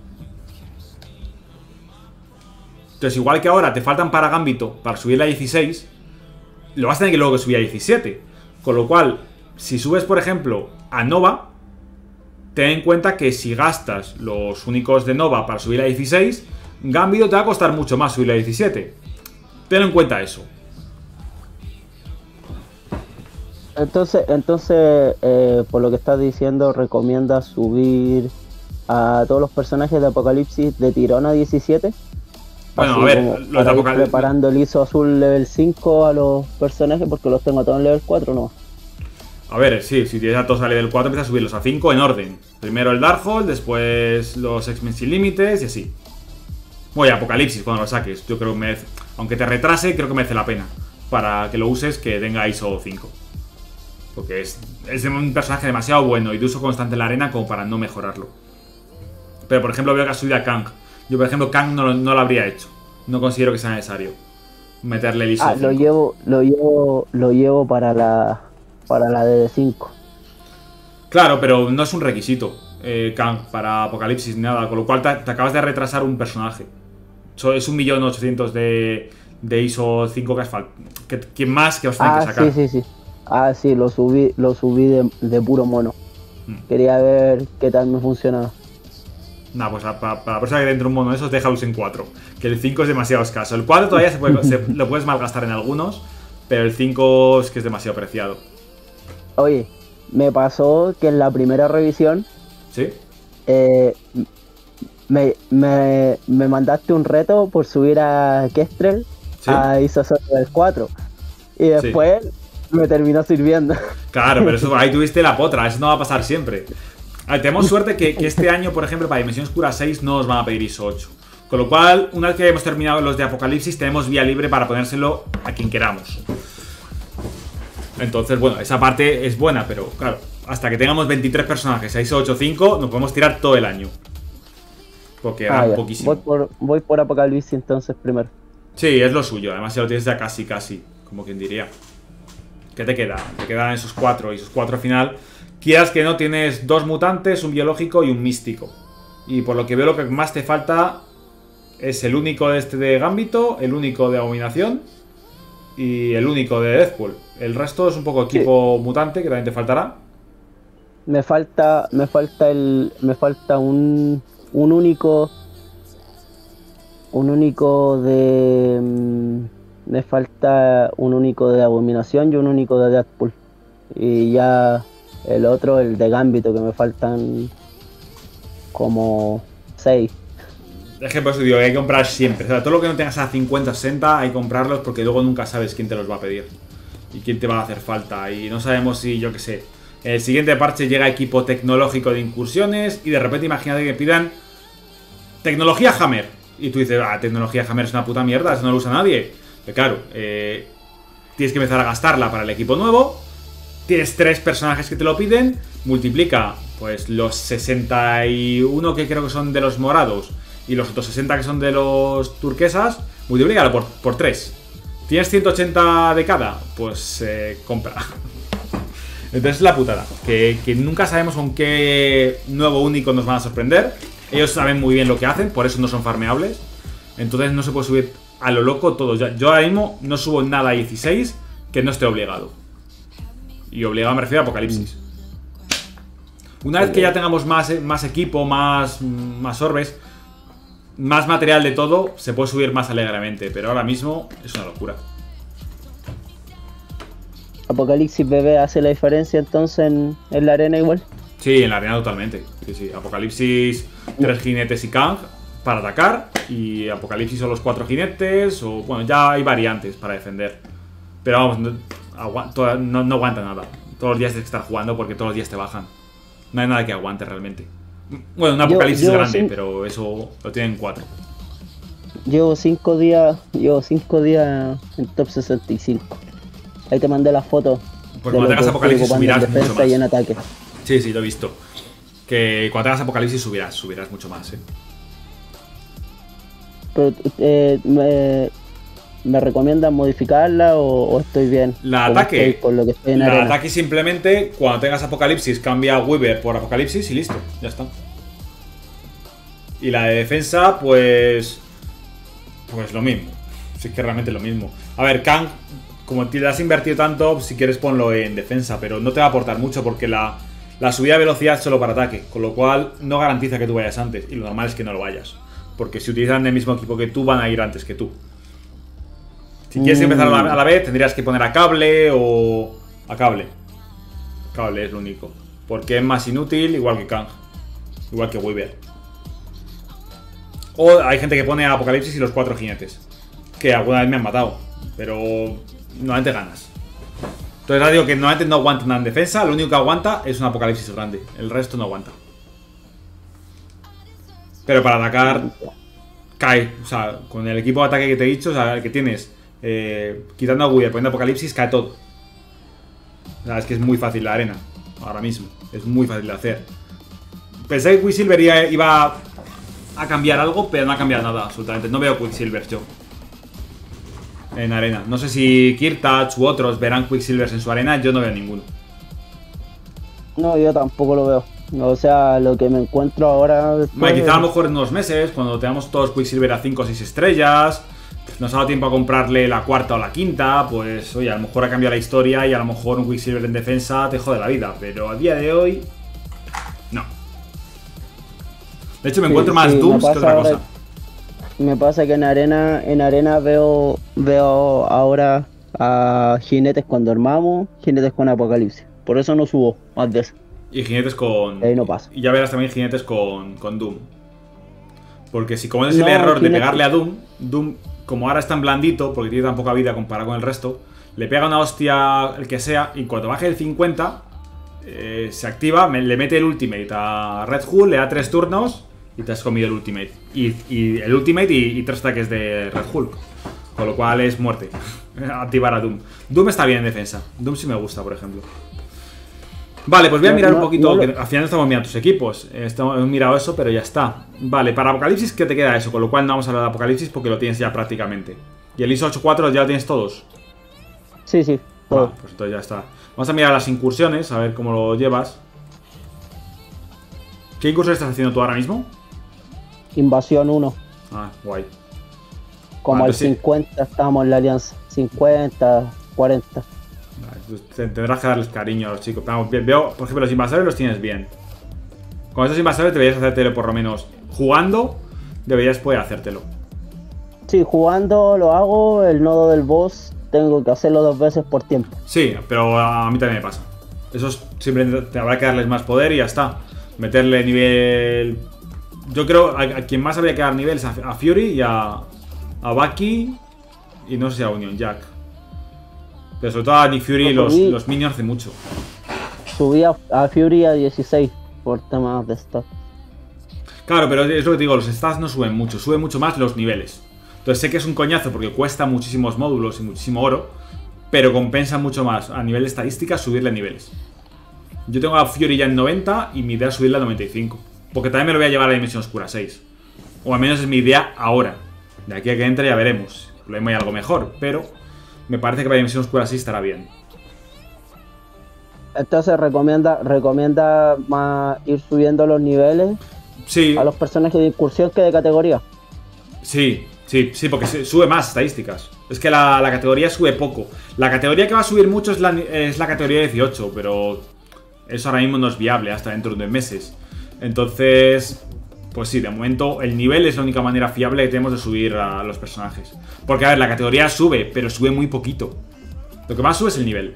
Entonces, igual que ahora te faltan para Gambito para subir a dieciséis, lo vas a tener que luego que subir a diecisiete. Con lo cual, si subes, por ejemplo, a Nova, ten en cuenta que si gastas los únicos de Nova para subir a dieciséis, Gambito te va a costar mucho más subir a diecisiete. Ten en cuenta eso. Entonces, entonces eh, por lo que estás diciendo, ¿recomiendas subir a todos los personajes de Apocalipsis de tirón a diecisiete? Bueno, Así a ver, como los de para ir Apocalipsis... preparando el I S O azul level cinco a los personajes, porque los tengo todos en level cuatro, ¿no? A ver, sí, si tienes a todos a nivel cuatro, empiezas a subirlos a cinco en orden. Primero el Darkhold, después los X-Men Sin Límites y así. Bueno, y Apocalipsis cuando lo saques. Yo creo que merece, aunque te retrase, creo que merece la pena para que lo uses, que tenga I S O cinco. Porque es, es un personaje demasiado bueno y de uso constante en la arena como para no mejorarlo. Pero por ejemplo veo que ha subido a Kang. Yo por ejemplo Kang no, no lo habría hecho. No considero que sea necesario meterle el I S O Ah, cinco. lo llevo, lo llevo, lo llevo para la para la D D cinco. Claro, pero no es un requisito eh, Kang para Apocalipsis ni nada. Con lo cual te, te acabas de retrasar un personaje. So, es un millón ochocientos de, de I S O cinco que, asfalt que, que más que os tienen Ah, que sacar. sí, sí, sí. Ah, sí, lo subí, lo subí de, de puro mono. Hmm. Quería ver qué tal me funcionaba. Nah, pues para, para la persona que dentro de un mono de esos, déjalos en cuatro. Que el cinco es demasiado escaso. El cuatro todavía se puede, se, lo puedes malgastar en algunos, pero el cinco es que es demasiado preciado. Oye, me pasó que en la primera revisión ¿Sí? eh, me, me, me mandaste un reto por subir a Kestrel ¿Sí? a I S O cuatro. Y después me terminó sirviendo. Claro, pero eso, ahí tuviste la potra. Eso no va a pasar siempre. A ver, tenemos suerte que, que este año, por ejemplo, para Dimensión Oscura seis no nos van a pedir I S O ocho. Con lo cual, una vez que hemos terminado los de Apocalipsis, tenemos vía libre para ponérselo a quien queramos. Entonces, bueno, esa parte es buena, pero claro, hasta que tengamos veintitrés personajes a I S O ocho punto cinco, nos podemos tirar todo el año. Porque Ah, era ya. poquísimo. Voy por, voy por Apocalipsis entonces primero. Sí, es lo suyo. Además, ya lo tienes ya casi, casi, como quien diría. ¿Qué te queda? Te quedan esos cuatro y esos cuatro al final. Quieras que no, tienes dos mutantes, un biológico y un místico. Y por lo que veo, lo que más te falta es el único de este de Gambito, el único de Abominación y el único de Deathpool. El resto es un poco equipo sí. mutante, que también te faltará. Me falta, me falta el, me falta un, un único, un único de, me falta un único de Abominación y un único de Deathpool. Y ya el otro, el de Gambito, que me faltan como seis. Es que por eso digo, hay que comprar siempre. O sea, todo lo que no tengas a cincuenta, sesenta, hay que comprarlos porque luego nunca sabes quién te los va a pedir. Y quién te va a hacer falta. Y no sabemos si, yo qué sé, el siguiente parche llega equipo tecnológico de incursiones y de repente imagínate que pidan tecnología Hammer. Y tú dices, ah, tecnología Hammer es una puta mierda, eso no lo usa nadie. Pero claro, eh, tienes que empezar a gastarla para el equipo nuevo. Tienes tres personajes que te lo piden. Multiplica, pues, los sesenta y uno que creo que son de los morados y los otros sesenta que son de los turquesas. Multiplícalo por, por tres. ¿Tienes ciento ochenta de cada? Pues eh, compra. Entonces es la putada. Que, que nunca sabemos con qué nuevo único nos van a sorprender. Ellos saben muy bien lo que hacen, por eso no son farmeables. Entonces no se puede subir a lo loco todo. Yo ahora mismo no subo nada a dieciséis que no esté obligado. Y obligado me refiero a Apocalipsis. Una vez que ya tengamos más, más equipo, más, más orbes, más material de todo, se puede subir más alegremente. Pero ahora mismo es una locura. ¿Apocalipsis bebé hace la diferencia entonces en, en la arena igual? Sí, en la arena totalmente. Sí, sí. Apocalipsis, tres jinetes y Kang para atacar. Y Apocalipsis son los cuatro jinetes. O bueno, ya hay variantes para defender. Pero vamos, no, agu toda, no, no aguanta nada. Todos los días tienes que estar jugando porque todos los días te bajan. No hay nada que aguante realmente. Bueno, un Apocalipsis yo, yo grande, sí. Pero eso lo tienen cuatro. Llevo cinco días. Llevo cinco días en top sesenta y cinco. Ahí te mandé la foto. Pues cuando tengas Apocalipsis subirás en mucho más. Y en ataque. Sí, sí, lo he visto. Que cuando tengas Apocalipsis subirás, subirás mucho más, eh. Pero, eh, me, ¿me recomiendan modificarla o, o estoy bien? La ataque. Estoy con lo que estoy en la arena? ataque simplemente, cuando tengas Apocalipsis, cambia Weaver por Apocalipsis y listo, ya está. Y la de defensa, pues. Pues lo mismo. Sí, es que realmente lo mismo. A ver, Kang, como te has invertido tanto, si quieres ponlo en defensa, pero no te va a aportar mucho porque la, la subida de velocidad es solo para ataque, con lo cual no garantiza que tú vayas antes, y lo normal es que no lo vayas, porque si utilizan el mismo equipo que tú, van a ir antes que tú. Si quieres empezar a la, a la vez, tendrías que poner a cable o... a cable. Cable es lo único, porque es más inútil, igual que Kang, igual que Weaver. O hay gente que pone a Apocalipsis y los cuatro jinetes, que alguna vez me han matado, pero... normalmente ganas. Entonces ya digo que normalmente no aguanta nada en defensa. Lo único que aguanta es un apocalipsis grande. El resto no aguanta. Pero para atacar cae. O sea, con el equipo de ataque que te he dicho, o sea, el que tienes, eh, quitando a Wither, poniendo apocalipsis, cae todo. O sea, es que es muy fácil la arena. Ahora mismo. Es muy fácil de hacer. Pensé que Quicksilver iba a cambiar algo, pero no ha cambiado nada, absolutamente. No veo Quicksilver yo en arena. No sé si Kirtach u otros verán Quicksilvers en su arena. Yo no veo ninguno. No, yo tampoco lo veo. O sea, lo que me encuentro ahora... Después... Bueno, quizá a lo mejor en unos meses, cuando tengamos todos Quicksilver a cinco o seis estrellas, nos ha dado tiempo a comprarle la cuarta o la quinta, pues oye, a lo mejor ha cambiado la historia y a lo mejor un Quicksilver en defensa te jode la vida. Pero a día de hoy, no. De hecho, me sí, encuentro más sí, Dooms que otra ahora, cosa. Me pasa que en arena, en arena veo, veo ahora a jinetes cuando armamos, jinetes con apocalipsis. Por eso no subo más de eso. Y jinetes con... Ahí no pasa. Y ya verás también jinetes con, con Doom. Porque si cometes no, el error jinete... de pegarle a Doom, Doom, como ahora es tan blandito, porque tiene tan poca vida comparado con el resto, le pega una hostia el que sea, y cuando baje el cincuenta, eh, se activa, me, le mete el ultimate a Red Hull, le da tres turnos y te has comido el ultimate. Y, y el ultimate y, y tres ataques de Red Hulk. Con lo cual es muerte. Activar a Doom. Doom está bien en defensa. Doom sí me gusta, por ejemplo. Vale, pues voy a mirar un poquito, que al final no estamos mirando tus equipos. Estamos, hemos mirado eso, pero ya está. Vale, para Apocalipsis, ¿qué te queda eso? Con lo cual no vamos a hablar de Apocalipsis porque lo tienes ya prácticamente. ¿Y el I S O ocho cuatro ya lo tienes todos? Sí, sí, todo. Ah, pues entonces ya está. Vamos a mirar las incursiones, a ver cómo lo llevas. ¿Qué incursión estás haciendo tú ahora mismo? Invasión uno. Ah, guay. Como vale, al cincuenta sí. Estamos en la alianza. cincuenta, cuarenta. Vale, pues tendrás que darles cariño a los chicos. Vamos, veo, por ejemplo, los invasores los tienes bien. Con estos invasores deberías hacértelo por lo menos. Jugando, deberías poder hacértelo. Sí, jugando lo hago. El nodo del boss tengo que hacerlo dos veces por tiempo. Sí, pero a mí también me pasa. Esos simplemente te habrá que darles más poder y ya está. Meterle nivel... Yo creo a, a quien más habría que dar nivel es a, a Fury y a, a Bucky y no sé si a Union Jack. Pero sobre todo a Nick Fury no, los, subí, los minions hace mucho. Subí a, a Fury a dieciséis por temas de stats. Claro, pero es lo que te digo, los stats no suben mucho, suben mucho más los niveles. Entonces sé que es un coñazo porque cuesta muchísimos módulos y muchísimo oro, pero compensa mucho más a nivel de estadística subirle niveles. Yo tengo a Fury ya en noventa y mi idea es subirla a noventa y cinco. Porque también me lo voy a llevar a la Dimensión Oscura seis. O al menos es mi idea ahora. De aquí a que entre ya veremos. Lo hay algo mejor, pero me parece que para Dimensión Oscura seis estará bien. Entonces recomienda, recomienda más ir subiendo los niveles sí. a los personajes de incursión que de categoría. Sí, sí, sí, porque sube más estadísticas. Es que la, la categoría sube poco. La categoría que va a subir mucho es la, es la categoría dieciocho, pero eso ahora mismo no es viable hasta dentro de meses. Entonces, pues sí, de momento el nivel es la única manera fiable que tenemos de subir a los personajes. Porque, a ver, la categoría sube, pero sube muy poquito. Lo que más sube es el nivel.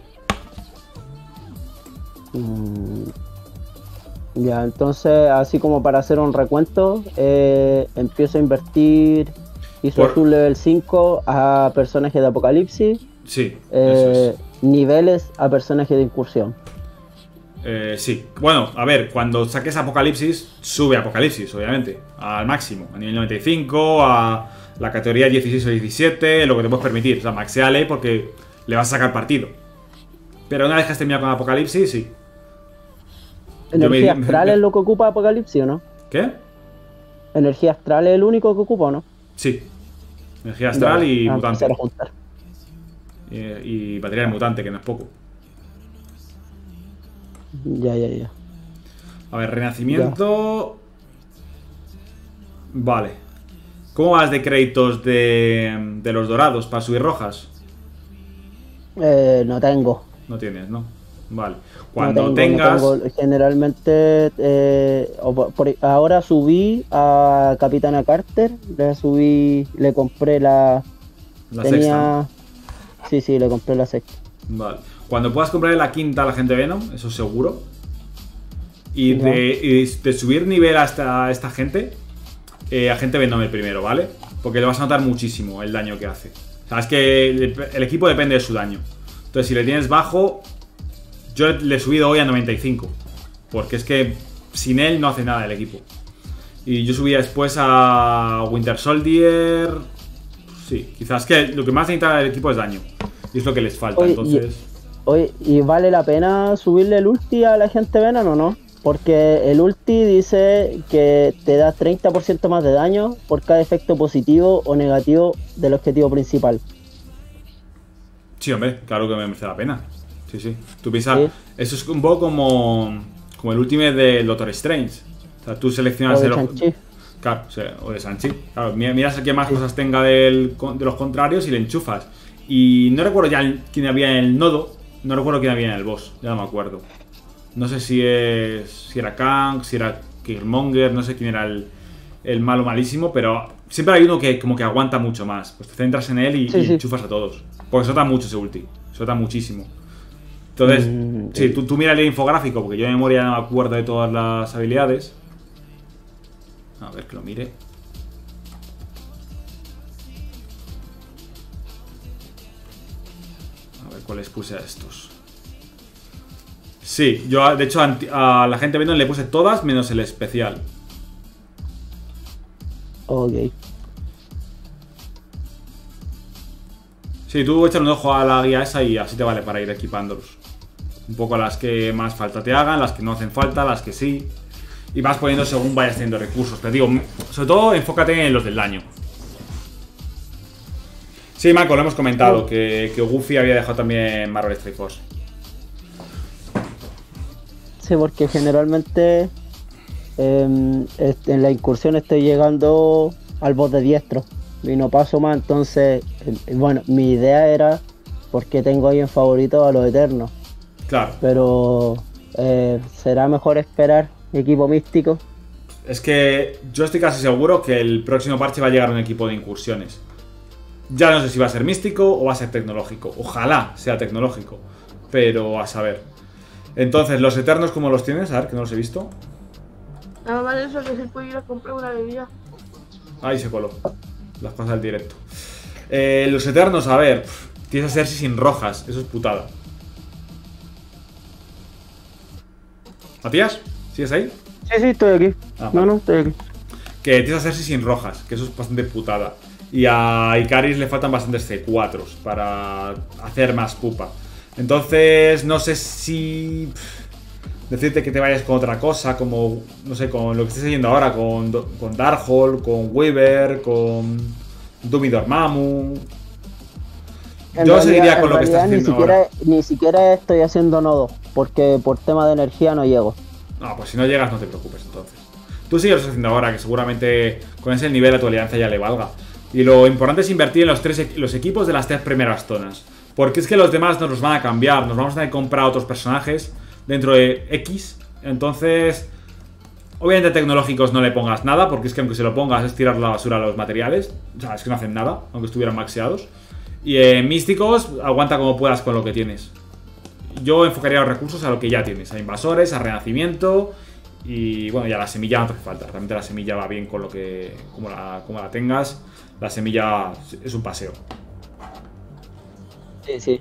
Mm, ya, entonces, así como para hacer un recuento, eh, empiezo a invertir I S O Azul level cinco a personajes de Apocalipsis. Sí, eh, eso es. Niveles a personajes de incursión. Eh, sí, bueno, a ver, cuando saques Apocalipsis, sube Apocalipsis, obviamente, al máximo, a nivel noventa y cinco, a la categoría dieciséis o diecisiete, lo que te puedes permitir, o sea, maxeale porque le vas a sacar partido. Pero una vez que has terminado con Apocalipsis, sí. ¿Energía me, astral me, es lo que ocupa Apocalipsis o no? ¿Qué? ¿Energía astral es el único que ocupa o no? Sí. Energía astral vale, y a mutante. A juntar. Y, y batería de mutante, que no es poco. Ya, ya, ya. A ver, renacimiento. Ya. Vale. ¿Cómo vas de créditos de, de los dorados para subir rojas? Eh, no tengo. No tienes, ¿no? Vale. Cuando no tengo, tengas. No tengo. Generalmente, eh, por, ahora subí a Capitana Carter. Le subí, le compré la. La tenía... sexta. Sí, sí, le compré la sexta. Vale. Cuando puedas comprarle la quinta a la gente Venom, eso seguro. Y de, y de subir nivel a esta, a esta gente, eh, a gente Venom el primero, ¿vale? Porque le vas a notar muchísimo el daño que hace. O sea, es que el, el equipo depende de su daño. Entonces, si le tienes bajo, yo le he subido hoy a noventa y cinco. Porque es que sin él no hace nada el equipo. Y yo subía después a Winter Soldier. Sí, quizás que lo que más necesita el equipo es daño. Y es lo que les falta, Oye, entonces... Y, oye, ¿y vale la pena subirle el ulti a la gente Venom o no? Porque el ulti dice que te da treinta por ciento más de daño por cada efecto positivo o negativo del objetivo principal. Sí, hombre, claro que me merece la pena. Sí, sí. Tú piensas, Sí. eso es un poco como, como el Ultimate de Doctor Strange. O sea, tú seleccionas O de el... Shang-Chi. Claro, o, sea, o de Shang-Chi. Claro, mi- miras el que más cosas tenga del, de los contrarios y le enchufas. Y no recuerdo ya el- quién había en el nodo. No recuerdo quién había en el boss. Ya no me acuerdo. No sé si es si era Kang, si era Killmonger, no sé quién era el, el malo malísimo, pero siempre hay uno que como que aguanta mucho más. Pues te centras en él y, Sí, y sí. enchufas a todos. Porque sota mucho ese ulti. Sota muchísimo. Entonces, Mm, sí, tú, tú mira el infográfico, porque yo de memoria no me acuerdo de todas las habilidades. A ver que lo mire. A ver cuáles puse a estos. Sí, yo de hecho a la gente Venom le puse todas menos el especial. Ok. Sí, tú échale un ojo a la guía esa y así te vale para ir equipándolos. Un poco las que más falta te hagan, las que no hacen falta, las que sí. Y vas poniendo según vayas teniendo recursos. Pero digo, sobre todo enfócate en los del daño. Sí, Marco, lo hemos comentado, que, que Goofy había dejado también Marvel Strike Force. Sí, porque generalmente eh, en la incursión estoy llegando al boss de diestro y no paso más, entonces, eh, bueno, mi idea era, porque tengo ahí en favorito a los Eternos, Claro. pero eh, será mejor esperar equipo místico. Es que yo estoy casi seguro que el próximo parche va a llegar un equipo de incursiones. Ya no sé si va a ser místico o va a ser tecnológico. Ojalá sea tecnológico, pero a saber. Entonces, ¿los Eternos cómo los tienes? A ver, que no los he visto. Nada más de eso que se puede ir a comprar una bebida. Ahí se coló. Las cosas del directo. Eh, los Eternos, a ver. Pff, tienes a Cersei sin rojas. Eso es putada. ¿Matías? ¿Sigues ahí? Sí, sí, estoy aquí. Ah, no, vale. no, estoy aquí. Que tienes a Cersei sin rojas. Que eso es bastante putada. Y a Icaris le faltan bastantes C cuatro para hacer más pupa. Entonces, no sé si... pff, decirte que te vayas con otra cosa, como, no sé, con lo que estés haciendo ahora, con, con Darkhold, con Weaver, con Doom y Dormammu. En Yo realidad- seguiría con en lo que estás realidad haciendo ni siquiera, ahora. ni siquiera estoy haciendo nodos, porque por tema de energía no llego. No, pues si no llegas no te preocupes entonces. Tú sigues lo que estás haciendo ahora, que seguramente con ese nivel a tu alianza ya le valga. Y lo importante es invertir en los, tres, equ- los equipos de las tres primeras zonas. Porque es que los demás nos los van a cambiar, nos vamos a tener que comprar otros personajes dentro de X. Entonces, obviamente tecnológicos no le pongas nada, porque es que aunque se lo pongas es tirar la basura a los materiales. O sea, es que no hacen nada, aunque estuvieran maxeados. Y eh, místicos, aguanta como puedas con lo que tienes. Yo enfocaría los recursos a lo que ya tienes, a invasores, a renacimiento. Y bueno, ya la semilla no te hace falta. Realmente la semilla va bien con lo que. Como la, como la tengas. La semilla es un paseo. Sí, sí.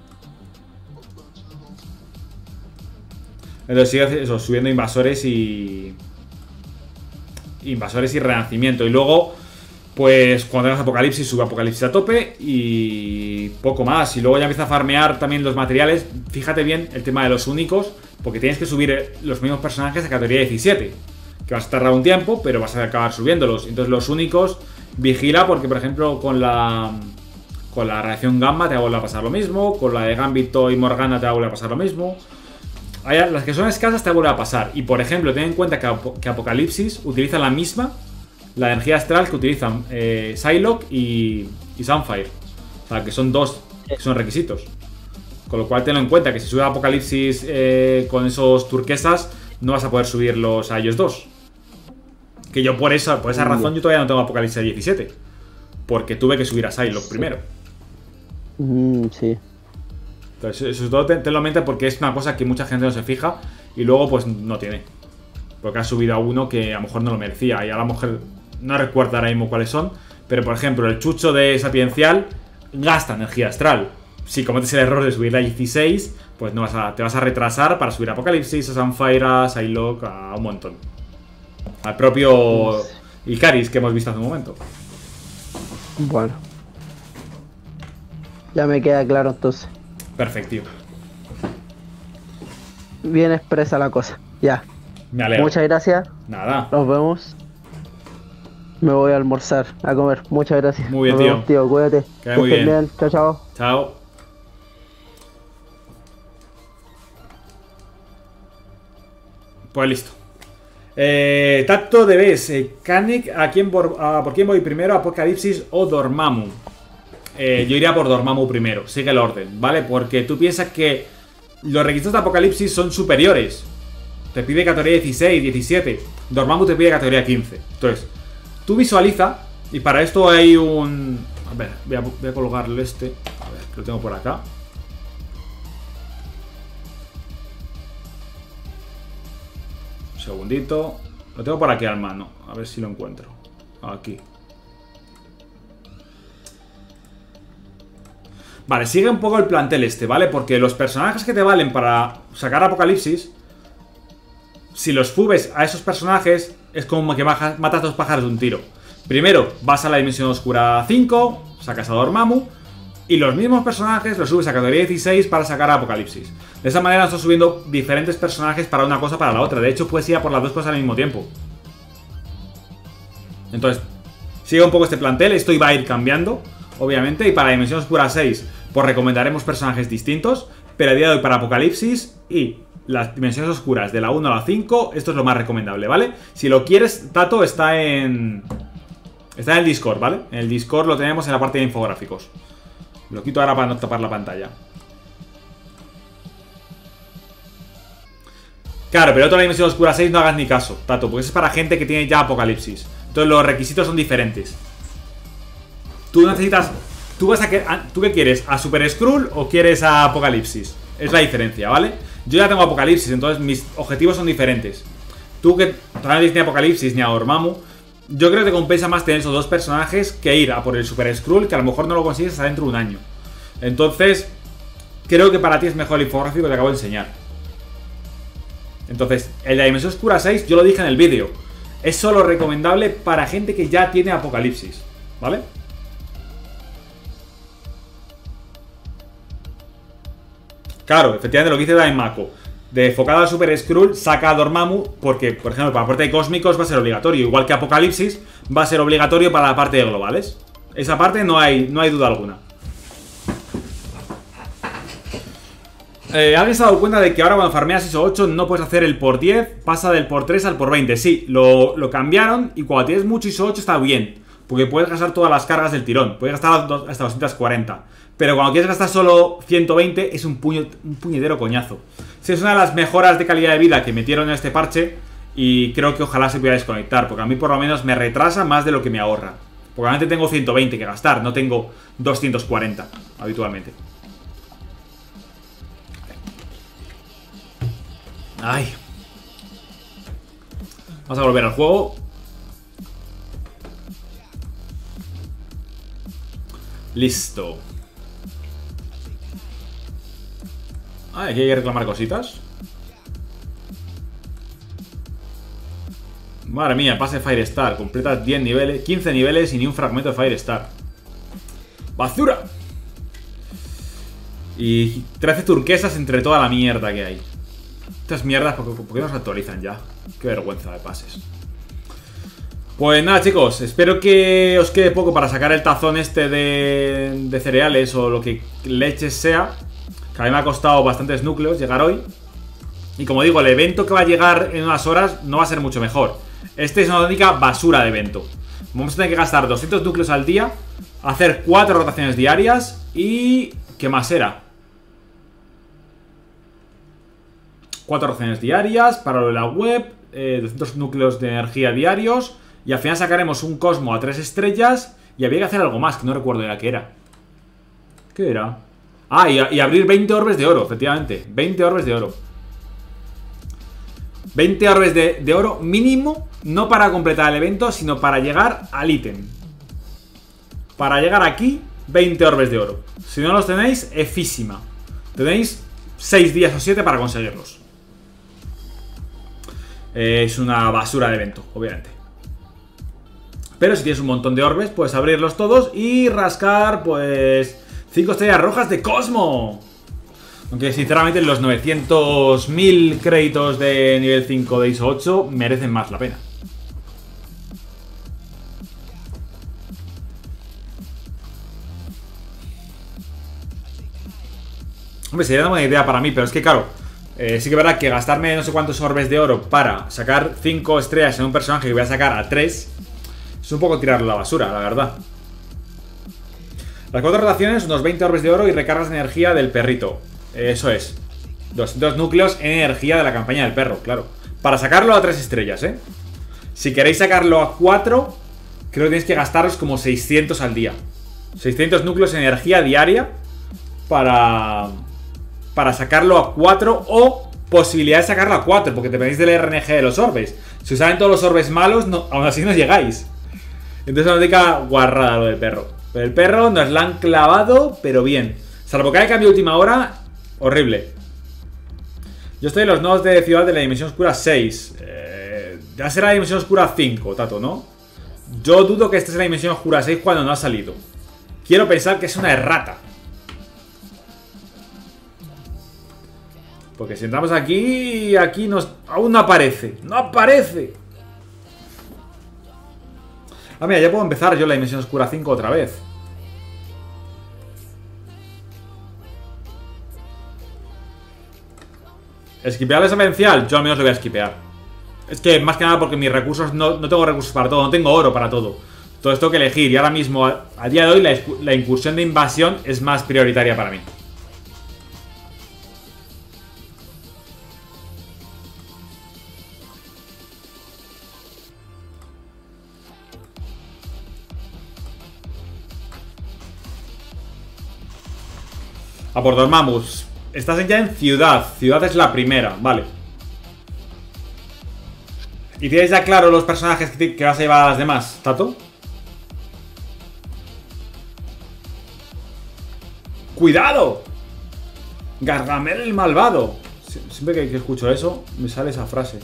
Entonces sigue eso, subiendo invasores y. Invasores y renacimiento. Y luego, pues cuando tengas Apocalipsis, sube Apocalipsis a tope. Y poco más. Y luego ya empieza a farmear también los materiales. Fíjate bien el tema de los únicos. Porque tienes que subir los mismos personajes a categoría diecisiete. Que vas a tardar un tiempo, pero vas a acabar subiéndolos. Entonces los únicos, vigila, porque por ejemplo con la. Con la reacción Gamma te va a volver a pasar lo mismo. Con la de Gambito y Morgana te va a volver a pasar lo mismo. Hay, las que son escasas te vuelve a pasar. Y por ejemplo, ten en cuenta que, Ap que Apocalipsis utiliza la misma, la energía astral que utilizan eh, Psylocke y, y Sunfire. O sea, que son dos que son requisitos. Con lo cual tenlo en cuenta que si sube Apocalipsis eh, con esos turquesas, no vas a poder subirlos a ellos dos. Que yo por esa, por esa razón yo todavía no tengo Apocalipsis a diecisiete. Porque tuve que subir a Psylocke primero. Mm, sí. Entonces, eso todo tenlo en mente porque es una cosa que mucha gente no se fija y luego pues no tiene. Porque ha subido a uno que a lo mejor no lo merecía y a lo mejor no recuerdo ahora mismo cuáles son. Pero por ejemplo, el chucho de Sapiencial gasta energía astral. si cometes el error de subir a dieciséis, pues no vas a, te vas a retrasar para subir a Apocalipsis, a Sunfire, a Psylocke, a un montón. Al propio Icaris que hemos visto hace un momento. Bueno. Ya me queda claro entonces. Perfecto, tío. Bien expresa la cosa. Ya. Me alegro. Muchas gracias. Nada. Nos vemos. Me voy a almorzar, a comer. Muchas gracias. Muy bien, Nos tío. vemos, tío. Cuídate. Que vaya muy estés bien. Chao, chao. Chao. Pues listo. Eh, Tato de Bes, eh, Kanik, ¿a quién por, a, ¿por quién voy primero? ¿Apocalipsis o Dormammu? Eh, yo iría por Dormammu primero, sigue el orden, ¿vale? Porque tú piensas que los requisitos de Apocalipsis son superiores. Te pide categoría dieciséis, diecisiete. Dormammu te pide categoría quince. Entonces, tú visualiza, y para esto hay un... A ver, voy a, voy a colocarle este. A ver, que lo tengo por acá. Un segundito. Lo tengo por aquí al mano. A ver si lo encuentro. Aquí. Vale, sigue un poco el plantel este, ¿vale? Porque los personajes que te valen para sacar Apocalipsis, si los subes a esos personajes, es como que bajas, matas dos pájaros de un tiro. Primero, vas a la Dimensión Oscura cinco, sacas a Dormammu, y los mismos personajes los subes a categoría dieciséis para sacar a Apocalipsis. De esa manera estás subiendo diferentes personajes para una cosa para la otra. De hecho, puedes ir a por las dos cosas al mismo tiempo. Entonces, sigue un poco este plantel. Esto iba a ir cambiando, obviamente. Y para Dimensión Oscura seis, pues recomendaremos personajes distintos. Pero a día de hoy para Apocalipsis y las Dimensiones Oscuras de la uno a la cinco, esto es lo más recomendable, ¿vale? Si lo quieres, Tato está en... Está en el Discord, ¿vale? En el Discord lo tenemos en la parte de infográficos. Lo quito ahora para no tapar la pantalla. Claro, pero otra Dimensión Oscura seis no hagas ni caso, Tato, porque es para gente que tiene ya Apocalipsis. Entonces los requisitos son diferentes. Tú necesitas... ¿Tú, vas a que... ¿Tú qué quieres? ¿A Super Skrull o quieres a Apocalipsis? Es la diferencia, ¿vale? Yo ya tengo Apocalipsis, entonces mis objetivos son diferentes. Tú que todavía no tienes ni Apocalipsis ni a Dormammu, yo creo que te compensa más tener esos dos personajes que ir a por el Super Skrull, que a lo mejor no lo consigues hasta dentro de un año. Entonces, creo que para ti es mejor el infográfico que te acabo de enseñar. Entonces, el de Dimensión Oscura seis, yo lo dije en el vídeo, es solo recomendable para gente que ya tiene Apocalipsis, ¿vale? Claro, efectivamente lo que dice Daimako, de enfocado al Super Skrull, saca a Dormammu porque, por ejemplo, para la parte de cósmicos va a ser obligatorio. Igual que Apocalipsis va a ser obligatorio para la parte de globales. Esa parte no hay, no hay duda alguna. Eh, ¿Alguien se ha dado cuenta de que ahora cuando farmeas ISO ocho no puedes hacer el por diez? Pasa del por tres al por veinte. Sí, lo, lo cambiaron y cuando tienes mucho ISO ocho está bien, porque puedes gastar todas las cargas del tirón. Puedes gastar hasta doscientos cuarenta. Pero cuando quieres gastar solo ciento veinte es un, puño, un puñetero coñazo. Sí, es una de las mejoras de calidad de vida que metieron en este parche. Y creo que ojalá se pudiera desconectar, porque a mí por lo menos me retrasa más de lo que me ahorra. Porque realmente tengo ciento veinte que gastar, no tengo doscientos cuarenta habitualmente. Ay. Vamos a volver al juego. Listo. Ah, aquí hay que reclamar cositas. Madre mía, pase Firestar. Completas diez niveles, quince niveles y ni un fragmento de Firestar. ¡Basura! Y trece turquesas entre toda la mierda que hay. Estas mierdas, ¿por qué, por qué no se actualizan ya? Qué vergüenza de pases. Pues nada, chicos, espero que os quede poco para sacar el tazón este de, de cereales o lo que leches sea. Que a mí me ha costado bastantes núcleos llegar hoy. Y como digo, el evento que va a llegar en unas horas no va a ser mucho mejor. Este es una auténtica basura de evento. Vamos a tener que gastar doscientos núcleos al día, hacer cuatro rotaciones diarias y... ¿qué más era? cuatro rotaciones diarias para lo de la web, eh, doscientos núcleos de energía diarios. Y al final sacaremos un Cosmo a tres estrellas. Y había que hacer algo más, que no recuerdo ya qué era. ¿Qué era? Ah, y, y abrir veinte orbes de oro, efectivamente. veinte orbes de oro. veinte orbes de, de oro mínimo. No para completar el evento, sino para llegar al ítem. Para llegar aquí, veinte orbes de oro. Si no los tenéis, efísima. Tenéis seis días o siete para conseguirlos. eh, Es una basura de evento, obviamente. Pero si tienes un montón de orbes, puedes abrirlos todos y rascar, pues, cinco estrellas rojas de Cosmo. Aunque sinceramente los novecientos mil créditos de nivel cinco de I S O ocho merecen más la pena. Hombre, sería una buena idea para mí, pero es que claro, eh, sí que es verdad que gastarme no sé cuántos orbes de oro para sacar cinco estrellas en un personaje que voy a sacar a tres es un poco tirarlo a la basura, la verdad. Las cuatro rotaciones, unos veinte orbes de oro y recargas de energía del perrito. Eso es. doscientos núcleos en energía de la campaña del perro, claro. Para sacarlo a tres estrellas, ¿eh? Si queréis sacarlo a cuatro, creo que tenéis que gastaros como seiscientos al día. seiscientos núcleos en energía diaria para... para sacarlo a cuatro o posibilidad de sacarlo a cuatro, porque dependéis del R N G de los orbes. Si os salen todos los orbes malos, no, aún así no llegáis. Entonces nos dedica guarrada lo del perro. Pero el perro nos la han clavado, pero bien. Salvo que haya cambio de última hora, horrible. Yo estoy en los nodos de ciudad de la Dimensión Oscura seis. Eh, ya será la Dimensión Oscura cinco, Tato, ¿no? Yo dudo que esta sea la Dimensión Oscura seis cuando no ha salido. Quiero pensar que es una errata. Porque si entramos aquí, aquí nos, aún no aparece. ¡No aparece! Ah, mira, ya puedo empezar yo la Dimensión Oscura cinco otra vez. ¿Esquipear el esencial? Yo al menos lo voy a esquipear. Es que más que nada porque mis recursos, no, no tengo recursos para todo, no tengo oro para todo. Entonces tengo que elegir y ahora mismo, a, a día de hoy, la, la incursión de invasión es más prioritaria para mí. A por Dormammu. Estás ya en ciudad. Ciudad es la primera, vale. ¿Y tienes ya claro los personajes que, te, que vas a llevar a las demás, Tato? ¡Cuidado! Gargamel el malvado. Siempre que, que escucho eso, me sale esa frase.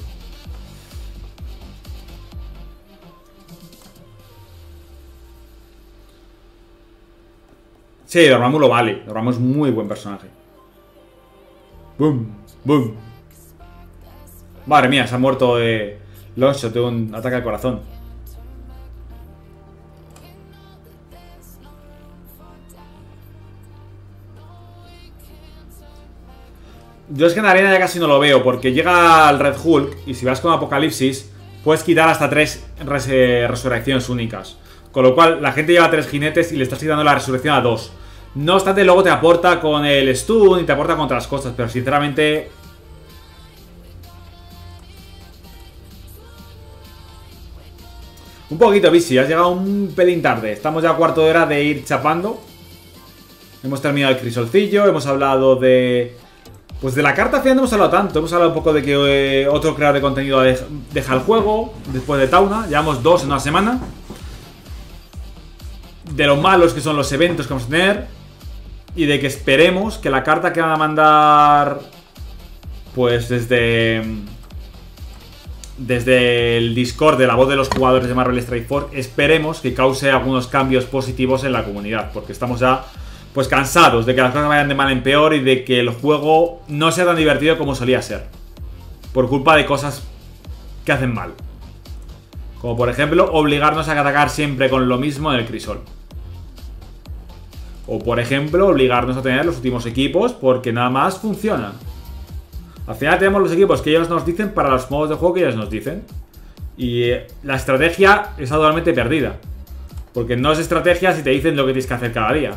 Sí, Dormammu lo vale. Dormammu es muy buen personaje. Boom, boom. Madre mía, se ha muerto de Longshot de un ataque al corazón. Yo es que en arena ya casi no lo veo, porque llega al Red Hulk y si vas con Apocalipsis puedes quitar hasta tres res resurrecciones únicas. Con lo cual la gente lleva tres jinetes y le estás quitando la resurrección a dos. No obstante, luego te aporta con el stun y te aporta con otras cosas, pero sinceramente... Un poquito, Bici, has llegado un pelín tarde. Estamos ya a cuarto de hora de ir chapando. Hemos terminado el crisolcillo, hemos hablado de... Pues de la carta final no hemos hablado tanto. Hemos hablado un poco de que eh, otro creador de contenido deja el juego después de Tauna. Llevamos dos en una semana. De lo malos que son los eventos que vamos a tener. Y de que esperemos que la carta que van a mandar, pues desde Desde el Discord de la voz de los jugadores de Marvel Strike Force, esperemos que cause algunos cambios positivos en la comunidad. Porque estamos ya pues cansados de que las cosas vayan de mal en peor y de que el juego no sea tan divertido como solía ser, por culpa de cosas que hacen mal. Como por ejemplo obligarnos a atacar siempre con lo mismo en el crisol. O por ejemplo obligarnos a tener los últimos equipos porque nada más funcionan. Al final tenemos los equipos que ellos nos dicen para los modos de juego que ellos nos dicen. Y la estrategia es totalmente perdida, porque no es estrategia si te dicen lo que tienes que hacer cada día.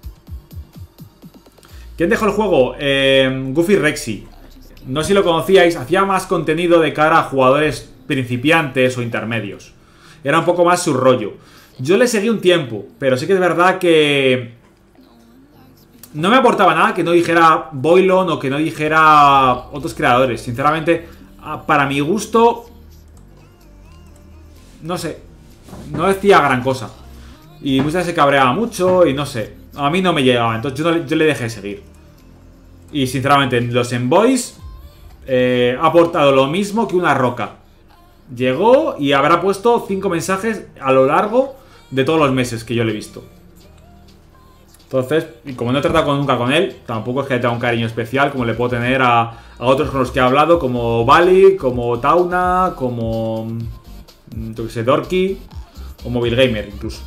¿Quién dejó el juego? Eh, Goofy Rexy. No sé si lo conocíais, hacía más contenido de cara a jugadores principiantes o intermedios. Era un poco más su rollo. Yo le seguí un tiempo, pero sí que es verdad que no me aportaba nada que no dijera Boylon o que no dijera otros creadores. Sinceramente, para mi gusto, no sé, no decía gran cosa. Y muchas veces se cabreaba mucho y no sé. A mí no me llegaba, entonces yo, no, yo le dejé de seguir. Y sinceramente, los envoys eh, ha aportado lo mismo que una roca. Llegó y habrá puesto cinco mensajes a lo largo de todos los meses que yo le he visto. Entonces, y como no he tratado nunca con él, tampoco es que le tenga un cariño especial como le puedo tener a, a otros con los que he hablado, como Bali, como Tauna, como yo que sé, Dorky o Mobile Gamer incluso.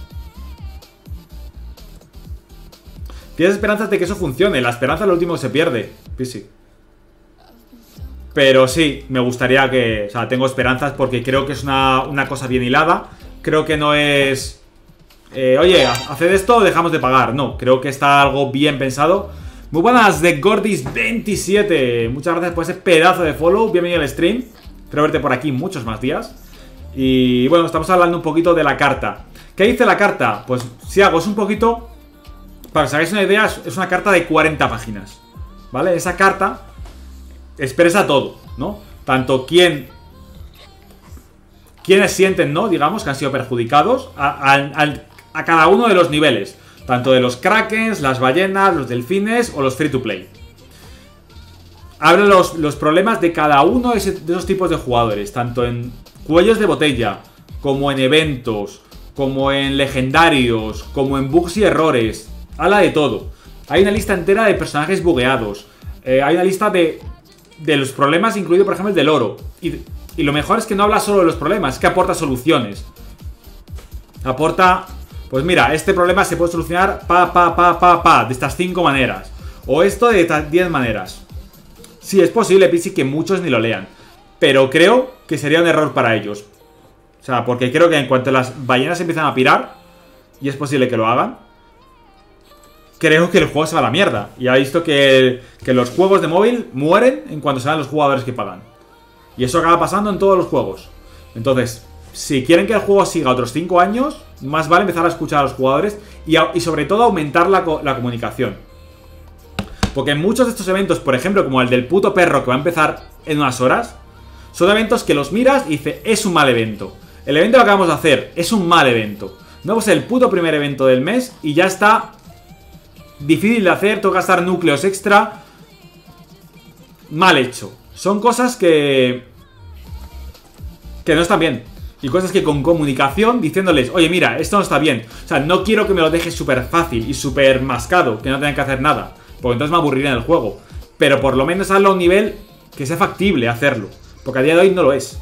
Tienes esperanzas de que eso funcione. La esperanza es lo último que se pierde, Pisi. Pero sí, me gustaría que... O sea, tengo esperanzas porque creo que es una, una cosa bien hilada. Creo que no es... Eh, oye, haced esto o dejamos de pagar. No, creo que está algo bien pensado. Muy buenas de Gordis veintisiete. Muchas gracias por ese pedazo de follow. Bienvenido al stream. Espero verte por aquí muchos más días. Y bueno, estamos hablando un poquito de la carta. ¿Qué dice la carta? Pues si hago es un poquito... Para que os hagáis una idea, es una carta de cuarenta páginas, ¿vale? Esa carta expresa todo, ¿no? Tanto quién... Quienes sienten, ¿no? Digamos, que han sido perjudicados a, a, a cada uno de los niveles. Tanto de los krakens, las ballenas, los delfines o los free to play. Habla los, los problemas de cada uno de, ese, de esos tipos de jugadores. Tanto en cuellos de botella, como en eventos, como en legendarios, como en bugs y errores. Habla de todo. Hay una lista entera de personajes bugueados. Eh, hay una lista de, de los problemas, incluido por ejemplo el del oro. Y, y lo mejor es que no habla solo de los problemas, es que aporta soluciones. Aporta, pues mira, este problema se puede solucionar pa, pa, pa, pa, pa, de estas cinco maneras. O esto de estas diez maneras. Sí, es posible, Pisi, que muchos ni lo lean. Pero creo que sería un error para ellos. O sea, porque creo que en cuanto las ballenas empiezan a pirar, y es posible que lo hagan, creo que el juego se va a la mierda. Y ha visto que, que los juegos de móvil mueren en cuanto se van los jugadores que pagan. Y eso acaba pasando en todos los juegos. Entonces, si quieren que el juego siga otros cinco años, más vale empezar a escuchar a los jugadores y, a, y sobre todo aumentar la, la comunicación. Porque en muchos de estos eventos, por ejemplo, como el del puto perro que va a empezar en unas horas, son eventos que los miras y dices, es un mal evento. El evento que acabamos de hacer es un mal evento. No, pues el puto primer evento del mes y ya está... Difícil de hacer, tengo que gastar núcleos extra. Mal hecho. Son cosas que... Que no están bien. Y cosas que con comunicación, diciéndoles, oye mira, esto no está bien. O sea, no quiero que me lo dejes súper fácil y súper mascado, que no tengan que hacer nada, porque entonces me aburriría en el juego. Pero por lo menos hazlo a un nivel que sea factible hacerlo, porque a día de hoy no lo es.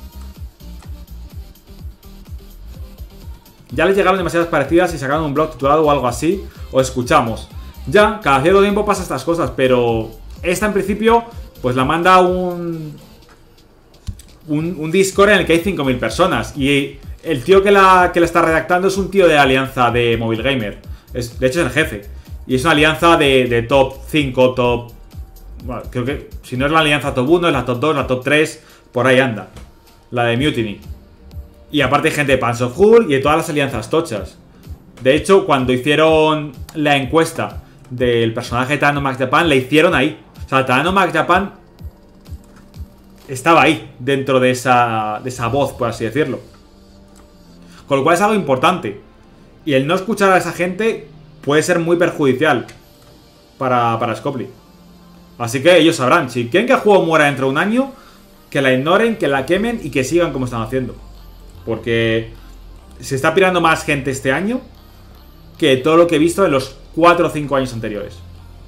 Ya les llegaron demasiadas parecidas y sacaron un blog titulado o algo así. O escuchamos. Ya, cada cierto tiempo pasa estas cosas, pero esta en principio, pues la manda un, un, un Discord en el que hay cinco mil personas. Y el tío que la, que la está redactando es un tío de la alianza de Mobile Gamer. Es, de hecho es el jefe. Y es una alianza de, de top cinco, top... Bueno, creo que si no es la alianza top uno, es la top dos, la top tres, por ahí anda. La de Mutiny. Y aparte hay gente de Pants of Hull y de todas las alianzas tochas. De hecho, cuando hicieron la encuesta del personaje de Tano Max Japan, la hicieron ahí. O sea, Tano Max Japan estaba ahí, dentro de esa, de esa voz, por así decirlo. Con lo cual es algo importante. Y el no escuchar a esa gente puede ser muy perjudicial para, para Scopely. Así que ellos sabrán. Si quieren que el juego muera dentro de un año, que la ignoren, que la quemen y que sigan como están haciendo. Porque se está pirando más gente este año que todo lo que he visto en los cuatro o cinco años anteriores.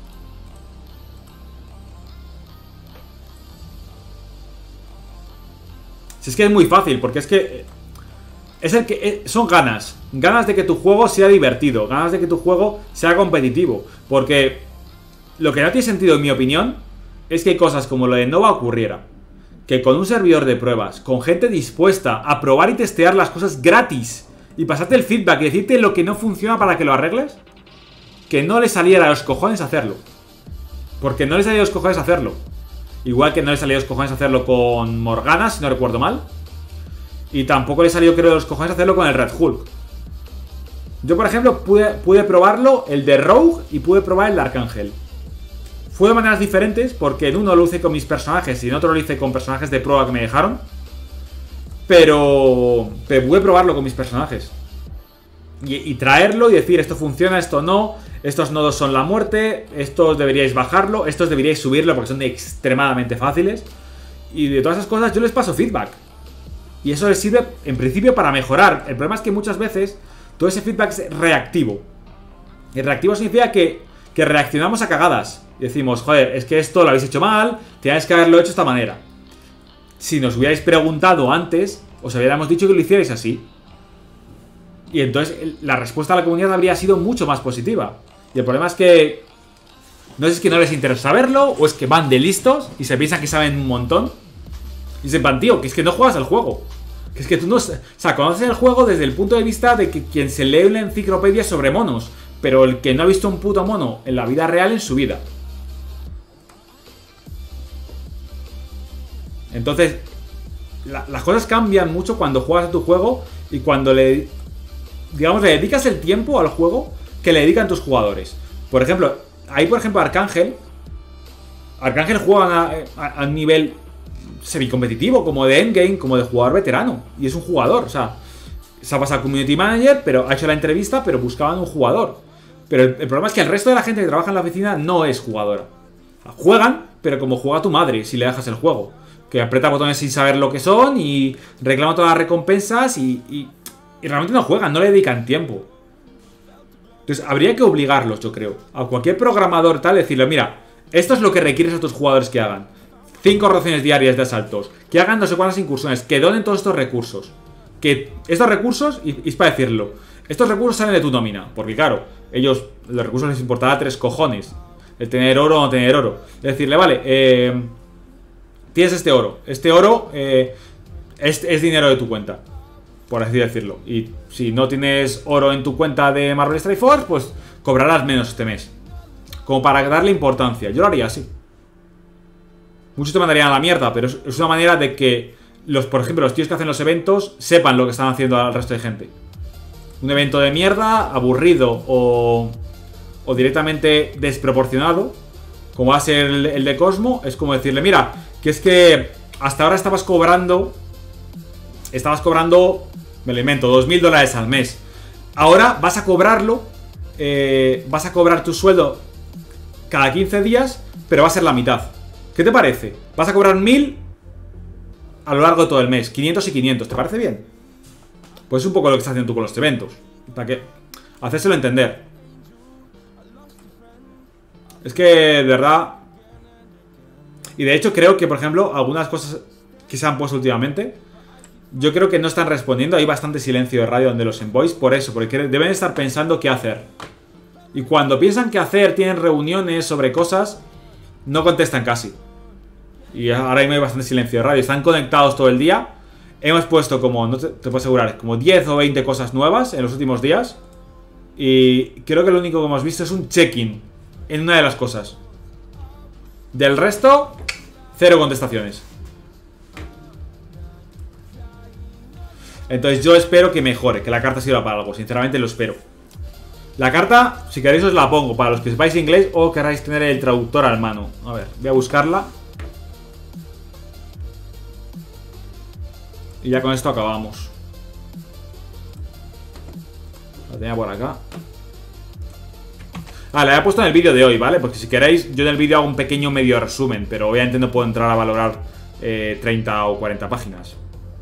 Si es que es muy fácil, porque es que es el que son ganas, ganas de que tu juego sea divertido, ganas de que tu juego sea competitivo. Porque lo que no tiene sentido, en mi opinión, es que cosas como lo de Nova ocurriera. Que con un servidor de pruebas, con gente dispuesta a probar y testear las cosas gratis y pasarte el feedback y decirte lo que no funciona para que lo arregles, que no le saliera a los cojones hacerlo. Porque no le salía a los cojones hacerlo. Igual que no le salía a los cojones hacerlo con Morgana, si no recuerdo mal. Y tampoco le salió, creo, a los cojones hacerlo con el Red Hulk. Yo, por ejemplo, pude, pude probarlo, el de Rogue, y pude probar el de Arcángel. Fue de maneras diferentes, porque en uno lo hice con mis personajes y en otro lo hice con personajes de prueba que me dejaron. Pero... Pero pude probarlo con mis personajes. y, y traerlo y decir esto funciona, esto no, estos nodos son la muerte, estos deberíais bajarlo, estos deberíais subirlo porque son extremadamente fáciles. Y de todas esas cosas yo les paso feedback. Y eso les sirve en principio para mejorar. El problema es que muchas veces todo ese feedback es reactivo. Y reactivo significa que, que reaccionamos a cagadas. Y decimos, joder, es que esto lo habéis hecho mal, teníais que haberlo hecho de esta manera. Si nos hubierais preguntado antes, os hubiéramos dicho que lo hicierais así. Y entonces la respuesta a la comunidad habría sido mucho más positiva. Y el problema es que no sé si es que no les interesa saberlo, o es que van de listos y se piensan que saben un montón. Y sepan, tío, que es que no juegas al juego. Que es que tú no... O sea, conoces el juego desde el punto de vista de que quien se lee una enciclopedia sobre monos, pero el que no ha visto un puto mono en la vida real en su vida. Entonces, la, las cosas cambian mucho cuando juegas a tu juego y cuando le... digamos, le dedicas el tiempo al juego que le dedican tus jugadores. Por ejemplo, ahí por ejemplo Arcángel. Arcángel juega a, a, a nivel semicompetitivo, como de endgame, como de jugador veterano. Y es un jugador, o sea, se ha pasado community manager, pero ha hecho la entrevista, pero buscaban un jugador. Pero el, el problema es que el resto de la gente que trabaja en la oficina no es jugadora. O sea, juegan, pero como juega tu madre, si le dejas el juego. Que aprieta botones sin saber lo que son y reclama todas las recompensas y, y, y realmente no juegan, no le dedican tiempo. Entonces habría que obligarlos, yo creo, a cualquier programador tal, decirle, mira, esto es lo que requieres a tus jugadores que hagan. Cinco rotaciones diarias de asaltos, que hagan no sé cuántas incursiones, que donen todos estos recursos. Que estos recursos, y, y es para decirlo, estos recursos salen de tu nómina, porque claro, ellos, los recursos les importará tres cojones. El tener oro o no tener oro. Es decirle, vale, eh... tienes este oro. Este oro eh, es, es dinero de tu cuenta, por así decirlo. Y si no tienes oro en tu cuenta de Marvel Strike Force, pues cobrarás menos este mes. Como para darle importancia. Yo lo haría así. Muchos te mandarían a la mierda, pero es, es una manera de que los, por ejemplo, los tíos que hacen los eventos sepan lo que están haciendo al resto de gente. Un evento de mierda, aburrido o, o directamente desproporcionado, como va a ser el, el de Cosmo, es como decirle, mira, que es que hasta ahora estabas cobrando Estabas cobrando, me lo invento, dos mil dólares al mes. Ahora vas a cobrarlo eh, Vas a cobrar tu sueldo cada quince días, pero va a ser la mitad. ¿Qué te parece? Vas a cobrar mil a lo largo de todo el mes, quinientos y quinientos, ¿te parece bien? Pues es un poco lo que estás haciendo tú con los eventos, para que hacérselo entender. Es que, de verdad. Y de hecho creo que, por ejemplo, algunas cosas que se han puesto últimamente, yo creo que no están respondiendo. Hay bastante silencio de radio donde los envoys. Por eso, porque deben estar pensando qué hacer. Y cuando piensan qué hacer, tienen reuniones sobre cosas, no contestan casi. Y ahora mismo hay bastante silencio de radio. Están conectados todo el día. Hemos puesto como, no te, te puedo asegurar, como diez o veinte cosas nuevas en los últimos días. Y creo que lo único que hemos visto es un check-in en una de las cosas. Del resto, cero contestaciones. Entonces yo espero que mejore, que la carta sirva para algo. Sinceramente lo espero. La carta, si queréis os la pongo para los que sepáis inglés o queráis tener el traductor a mano. A ver, voy a buscarla. Y ya con esto acabamos. La tenía por acá. Ah, la he puesto en el vídeo de hoy, ¿vale? Porque si queréis, yo en el vídeo hago un pequeño medio resumen, pero obviamente no puedo entrar a valorar eh, treinta o cuarenta páginas.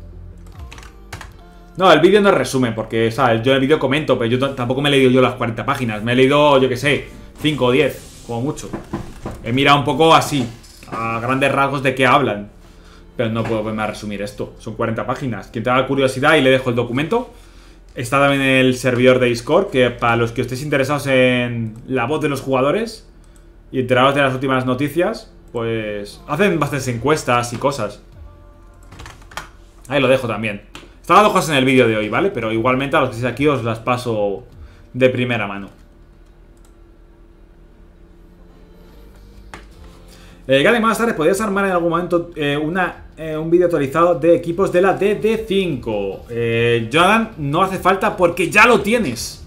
No, el vídeo no es resumen, porque, ¿sabes? Yo en el vídeo comento, pero yo tampoco me he leído yo las cuarenta páginas. Me he leído, yo qué sé, cinco o diez, como mucho. He mirado un poco así, a grandes rasgos de qué hablan. Pero no puedo verme a resumir esto. Son cuarenta páginas. Quien tenga curiosidad y le dejo el documento. Está también en el servidor de Discord, que para los que estéis interesados en la voz de los jugadores y enterados de las últimas noticias, pues hacen bastantes encuestas y cosas. Ahí lo dejo también. Están las hojas en el vídeo de hoy, ¿vale? Pero igualmente a los que estéis aquí os las paso de primera mano. Eh, Gale, más tarde podrías armar en algún momento eh, una, eh, un vídeo actualizado de equipos de la D D cinco. Eh, Jonathan, no hace falta porque ya lo tienes.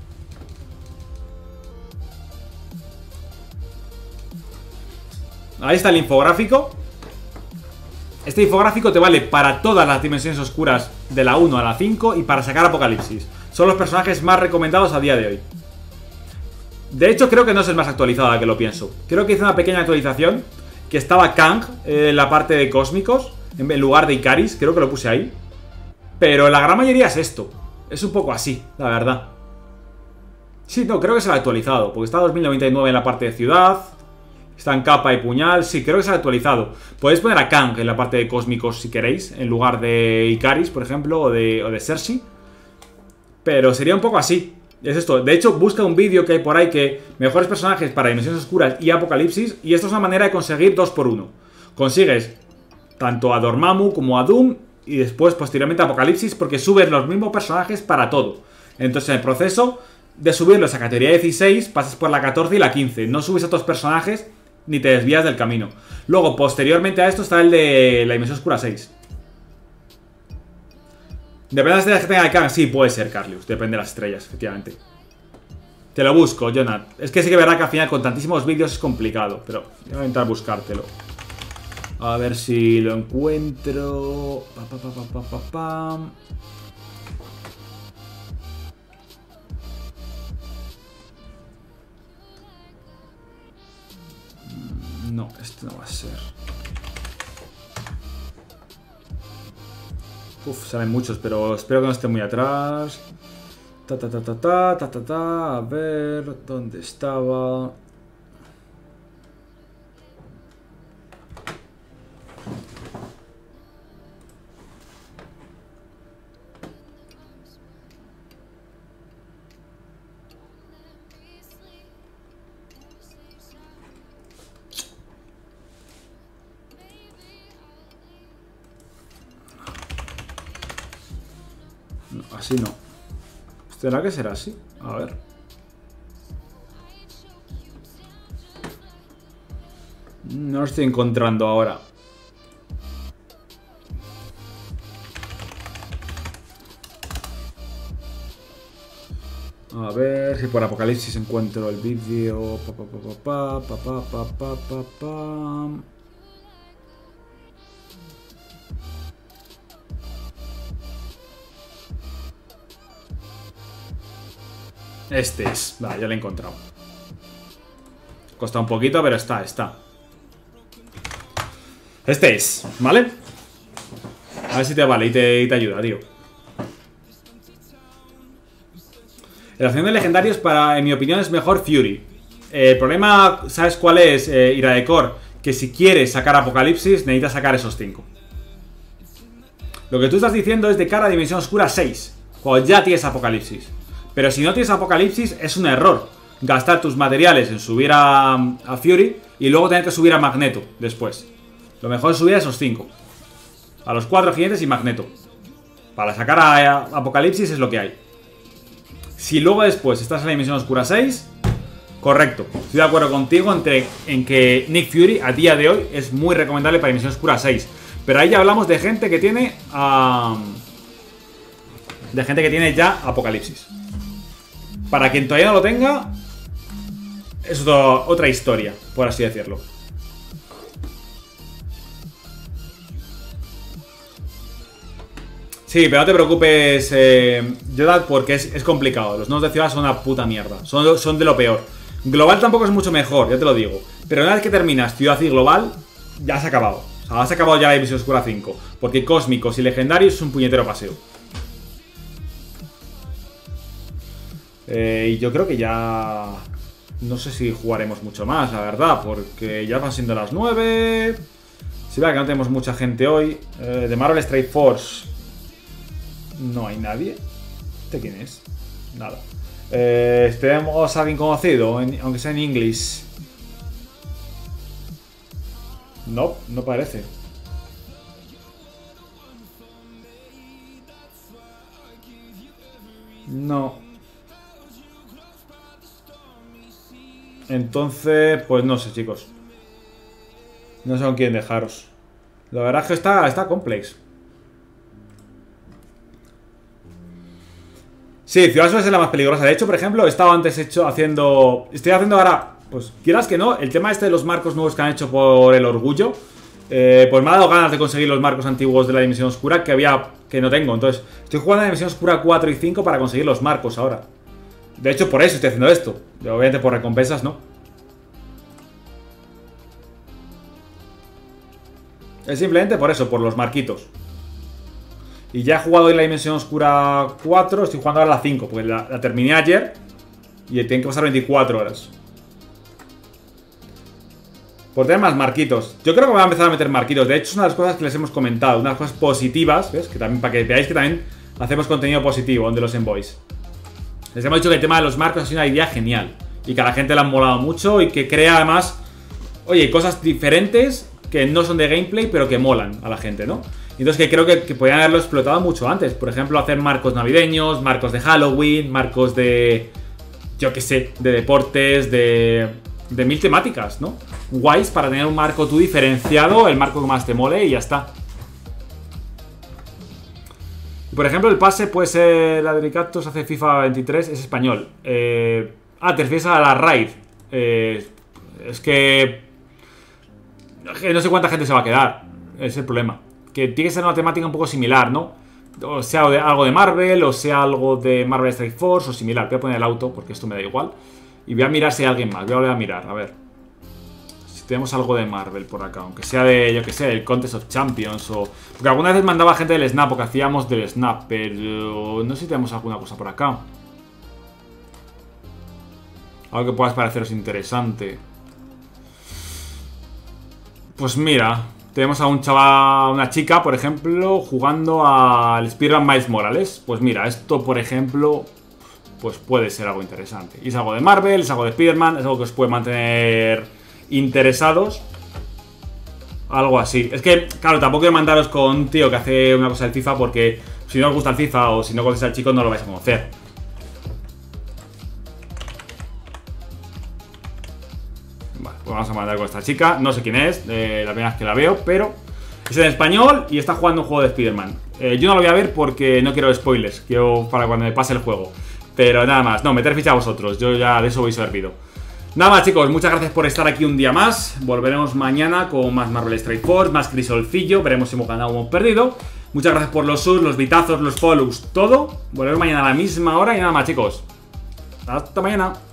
Ahí está el infográfico. Este infográfico te vale para todas las dimensiones oscuras de la uno a la cinco y para sacar Apocalipsis. son los personajes más recomendados a día de hoy. De hecho, creo que no es el más actualizado, ahora que lo pienso. Creo que hice una pequeña actualización, que estaba Kang en la parte de cósmicos, en lugar de Icaris, creo que lo puse ahí. Pero la gran mayoría es esto. Es un poco así, la verdad. Sí, no, creo que se lo ha actualizado, porque está dos mil noventa y nueve en la parte de ciudad. Está en capa y puñal, sí, creo que se ha actualizado. Podéis poner a Kang en la parte de cósmicos si queréis, en lugar de Icaris, por ejemplo, o de, o de Cersei. Pero sería un poco así. Es esto. De hecho, busca un vídeo que hay por ahí que mejores personajes para Dimensiones Oscuras y Apocalipsis. Y esto es una manera de conseguir dos por uno. Consigues tanto a Dormammu como a Doom y después, posteriormente, a Apocalipsis, porque subes los mismos personajes para todo. Entonces, en el proceso de subirlos a categoría dieciséis, pasas por la catorce y la quince. No subes a otros personajes ni te desvías del camino. Luego, posteriormente a esto, está el de la Dimensión Oscura seis. Depende de las estrellas que tenga el Kang. Sí, puede ser, Carlius. Depende de las estrellas, efectivamente. Te lo busco, Jonathan. Es que sí que es verdad que al final con tantísimos vídeos es complicado. Pero voy a intentar buscártelo. A ver si lo encuentro. Pa, pa, pa, pa, pa, pa, pa. No, este no va a ser. Uf, salen muchos, pero espero que no esté muy atrás. Ta ta ta ta ta ta ta ta. A ver, ¿dónde estaba? No, así no. ¿Será que será así? A ver. No lo estoy encontrando ahora. A ver si por Apocalipsis encuentro el vídeo. Pa, pa, pa, pa, pa, pa, pa, pa, pa. Este es. Vale, ya lo he encontrado. Costa un poquito, pero está, está. Este es, ¿vale? A ver si te vale y te, y te ayuda, tío. La opción de legendarios para, en mi opinión, es mejor Fury. Eh, el problema, ¿sabes cuál es, eh, Ira de Core? Que si quieres sacar Apocalipsis, necesitas sacar esos cinco. Lo que tú estás diciendo es de cara a Dimensión Oscura seis, cuando ya tienes Apocalipsis. Pero si no tienes Apocalipsis, es un error gastar tus materiales en subir a, a Fury y luego tener que subir a Magneto después. Lo mejor es subir a esos cinco. A los cuatro gigantes y Magneto. Para sacar a, a Apocalipsis es lo que hay. Si luego después estás en la Dimensión Oscura seis, correcto. Estoy de acuerdo contigo entre, en que Nick Fury a día de hoy es muy recomendable para Dimensión Oscura seis. Pero ahí ya hablamos de gente que tiene... Uh, de gente que tiene ya Apocalipsis. Para quien todavía no lo tenga, es otro, otra historia, por así decirlo. Sí, pero no te preocupes, eh, Yoda, porque es, es complicado. Los nodos de ciudad son una puta mierda. Son, son de lo peor. Global tampoco es mucho mejor, ya te lo digo. Pero una vez que terminas ciudad y global, ya se ha acabado. O sea, has acabado ya la Dimensión Oscura cinco. Porque cósmicos y legendarios es un puñetero paseo. Eh, y yo creo que ya... No sé si jugaremos mucho más, la verdad, porque ya van siendo las nueve. Si vea que no tenemos mucha gente hoy. eh, De Marvel Strike Force no hay nadie. ¿Este quién es? Nada. eh, ¿Tenemos a alguien conocido? En, aunque sea en inglés. No, no parece. No. Entonces, pues no sé, chicos. No sé con quién dejaros. La verdad es que está, está complex. Sí, Ciudad Sol es la más peligrosa. De hecho, por ejemplo, he estado antes hecho haciendo... Estoy haciendo ahora, pues quieras que no, el tema este de los marcos nuevos que han hecho por el orgullo. eh, pues me ha dado ganas de conseguir los marcos antiguos de la Dimensión Oscura que había, que no tengo. Entonces, estoy jugando en la Dimensión Oscura cuatro y cinco para conseguir los marcos ahora. De hecho, por eso estoy haciendo esto. Obviamente por recompensas, ¿no? Es simplemente por eso, por los marquitos. Y ya he jugado en la Dimensión Oscura cuatro, estoy jugando ahora la cinco, porque la, la terminé ayer y tienen que pasar veinticuatro horas. Por tener más marquitos. Yo creo que me voy a empezar a meter marquitos. De hecho, es una de las cosas que les hemos comentado, una de las cosas positivas, ¿ves? Que también, para que veáis que también hacemos contenido positivo de los envoys. Les hemos dicho que el tema de los marcos ha sido una idea genial y que a la gente le han molado mucho y que crea además, oye, cosas diferentes que no son de gameplay, pero que molan a la gente, ¿no? Entonces que creo que, que podrían haberlo explotado mucho antes. Por ejemplo, hacer marcos navideños, marcos de Halloween, marcos de... yo qué sé, de deportes, de... de mil temáticas, ¿no? Guays para tener un marco tú diferenciado, el marco que más te mole y ya está. Por ejemplo, el pase puede ser... la Delicatos hace FIFA veintitrés, es español. Eh... Ah, te refieres a la raid. Eh... Es que... no sé cuánta gente se va a quedar. Es el problema. Que tiene que ser una temática un poco similar, ¿no? O sea, de, algo de Marvel, o sea algo de Marvel Strike Force, o similar. Voy a poner el auto, porque esto me da igual. Y voy a mirar si hay alguien más. Voy a volver a mirar, a ver. Si tenemos algo de Marvel por acá. Aunque sea de, yo que sé, el Contest of Champions, o... porque alguna vez mandaba gente del Snap, porque hacíamos del Snap, pero... no sé si tenemos alguna cosa por acá. Algo que pueda pareceros interesante. Pues mira, tenemos a un chaval, una chica, por ejemplo, jugando al Spider-Man Miles Morales. Pues mira, esto, por ejemplo, pues puede ser algo interesante. Y es algo de Marvel, es algo de Spider-Man, es algo que os puede mantener interesados. Algo así. Es que, claro, tampoco quiero mandaros con un tío que hace una cosa del FIFA, porque si no os gusta el FIFA o si no conocéis al chico no lo vais a conocer. Pues vamos a mandar con esta chica, no sé quién es, eh, la primera vez que la veo, pero es en español y está jugando un juego de Spider-Man. eh, Yo no lo voy a ver porque no quiero spoilers, quiero para cuando me pase el juego. Pero nada más, no, meter ficha a vosotros, yo ya de eso voy servido. Nada más chicos, muchas gracias por estar aquí un día más. Volveremos mañana con más Marvel Strike Force, más Crisolcillo, veremos si hemos ganado o hemos perdido. Muchas gracias por los subs, los bitazos, los follows, todo. Volveremos mañana a la misma hora y nada más chicos. Hasta mañana.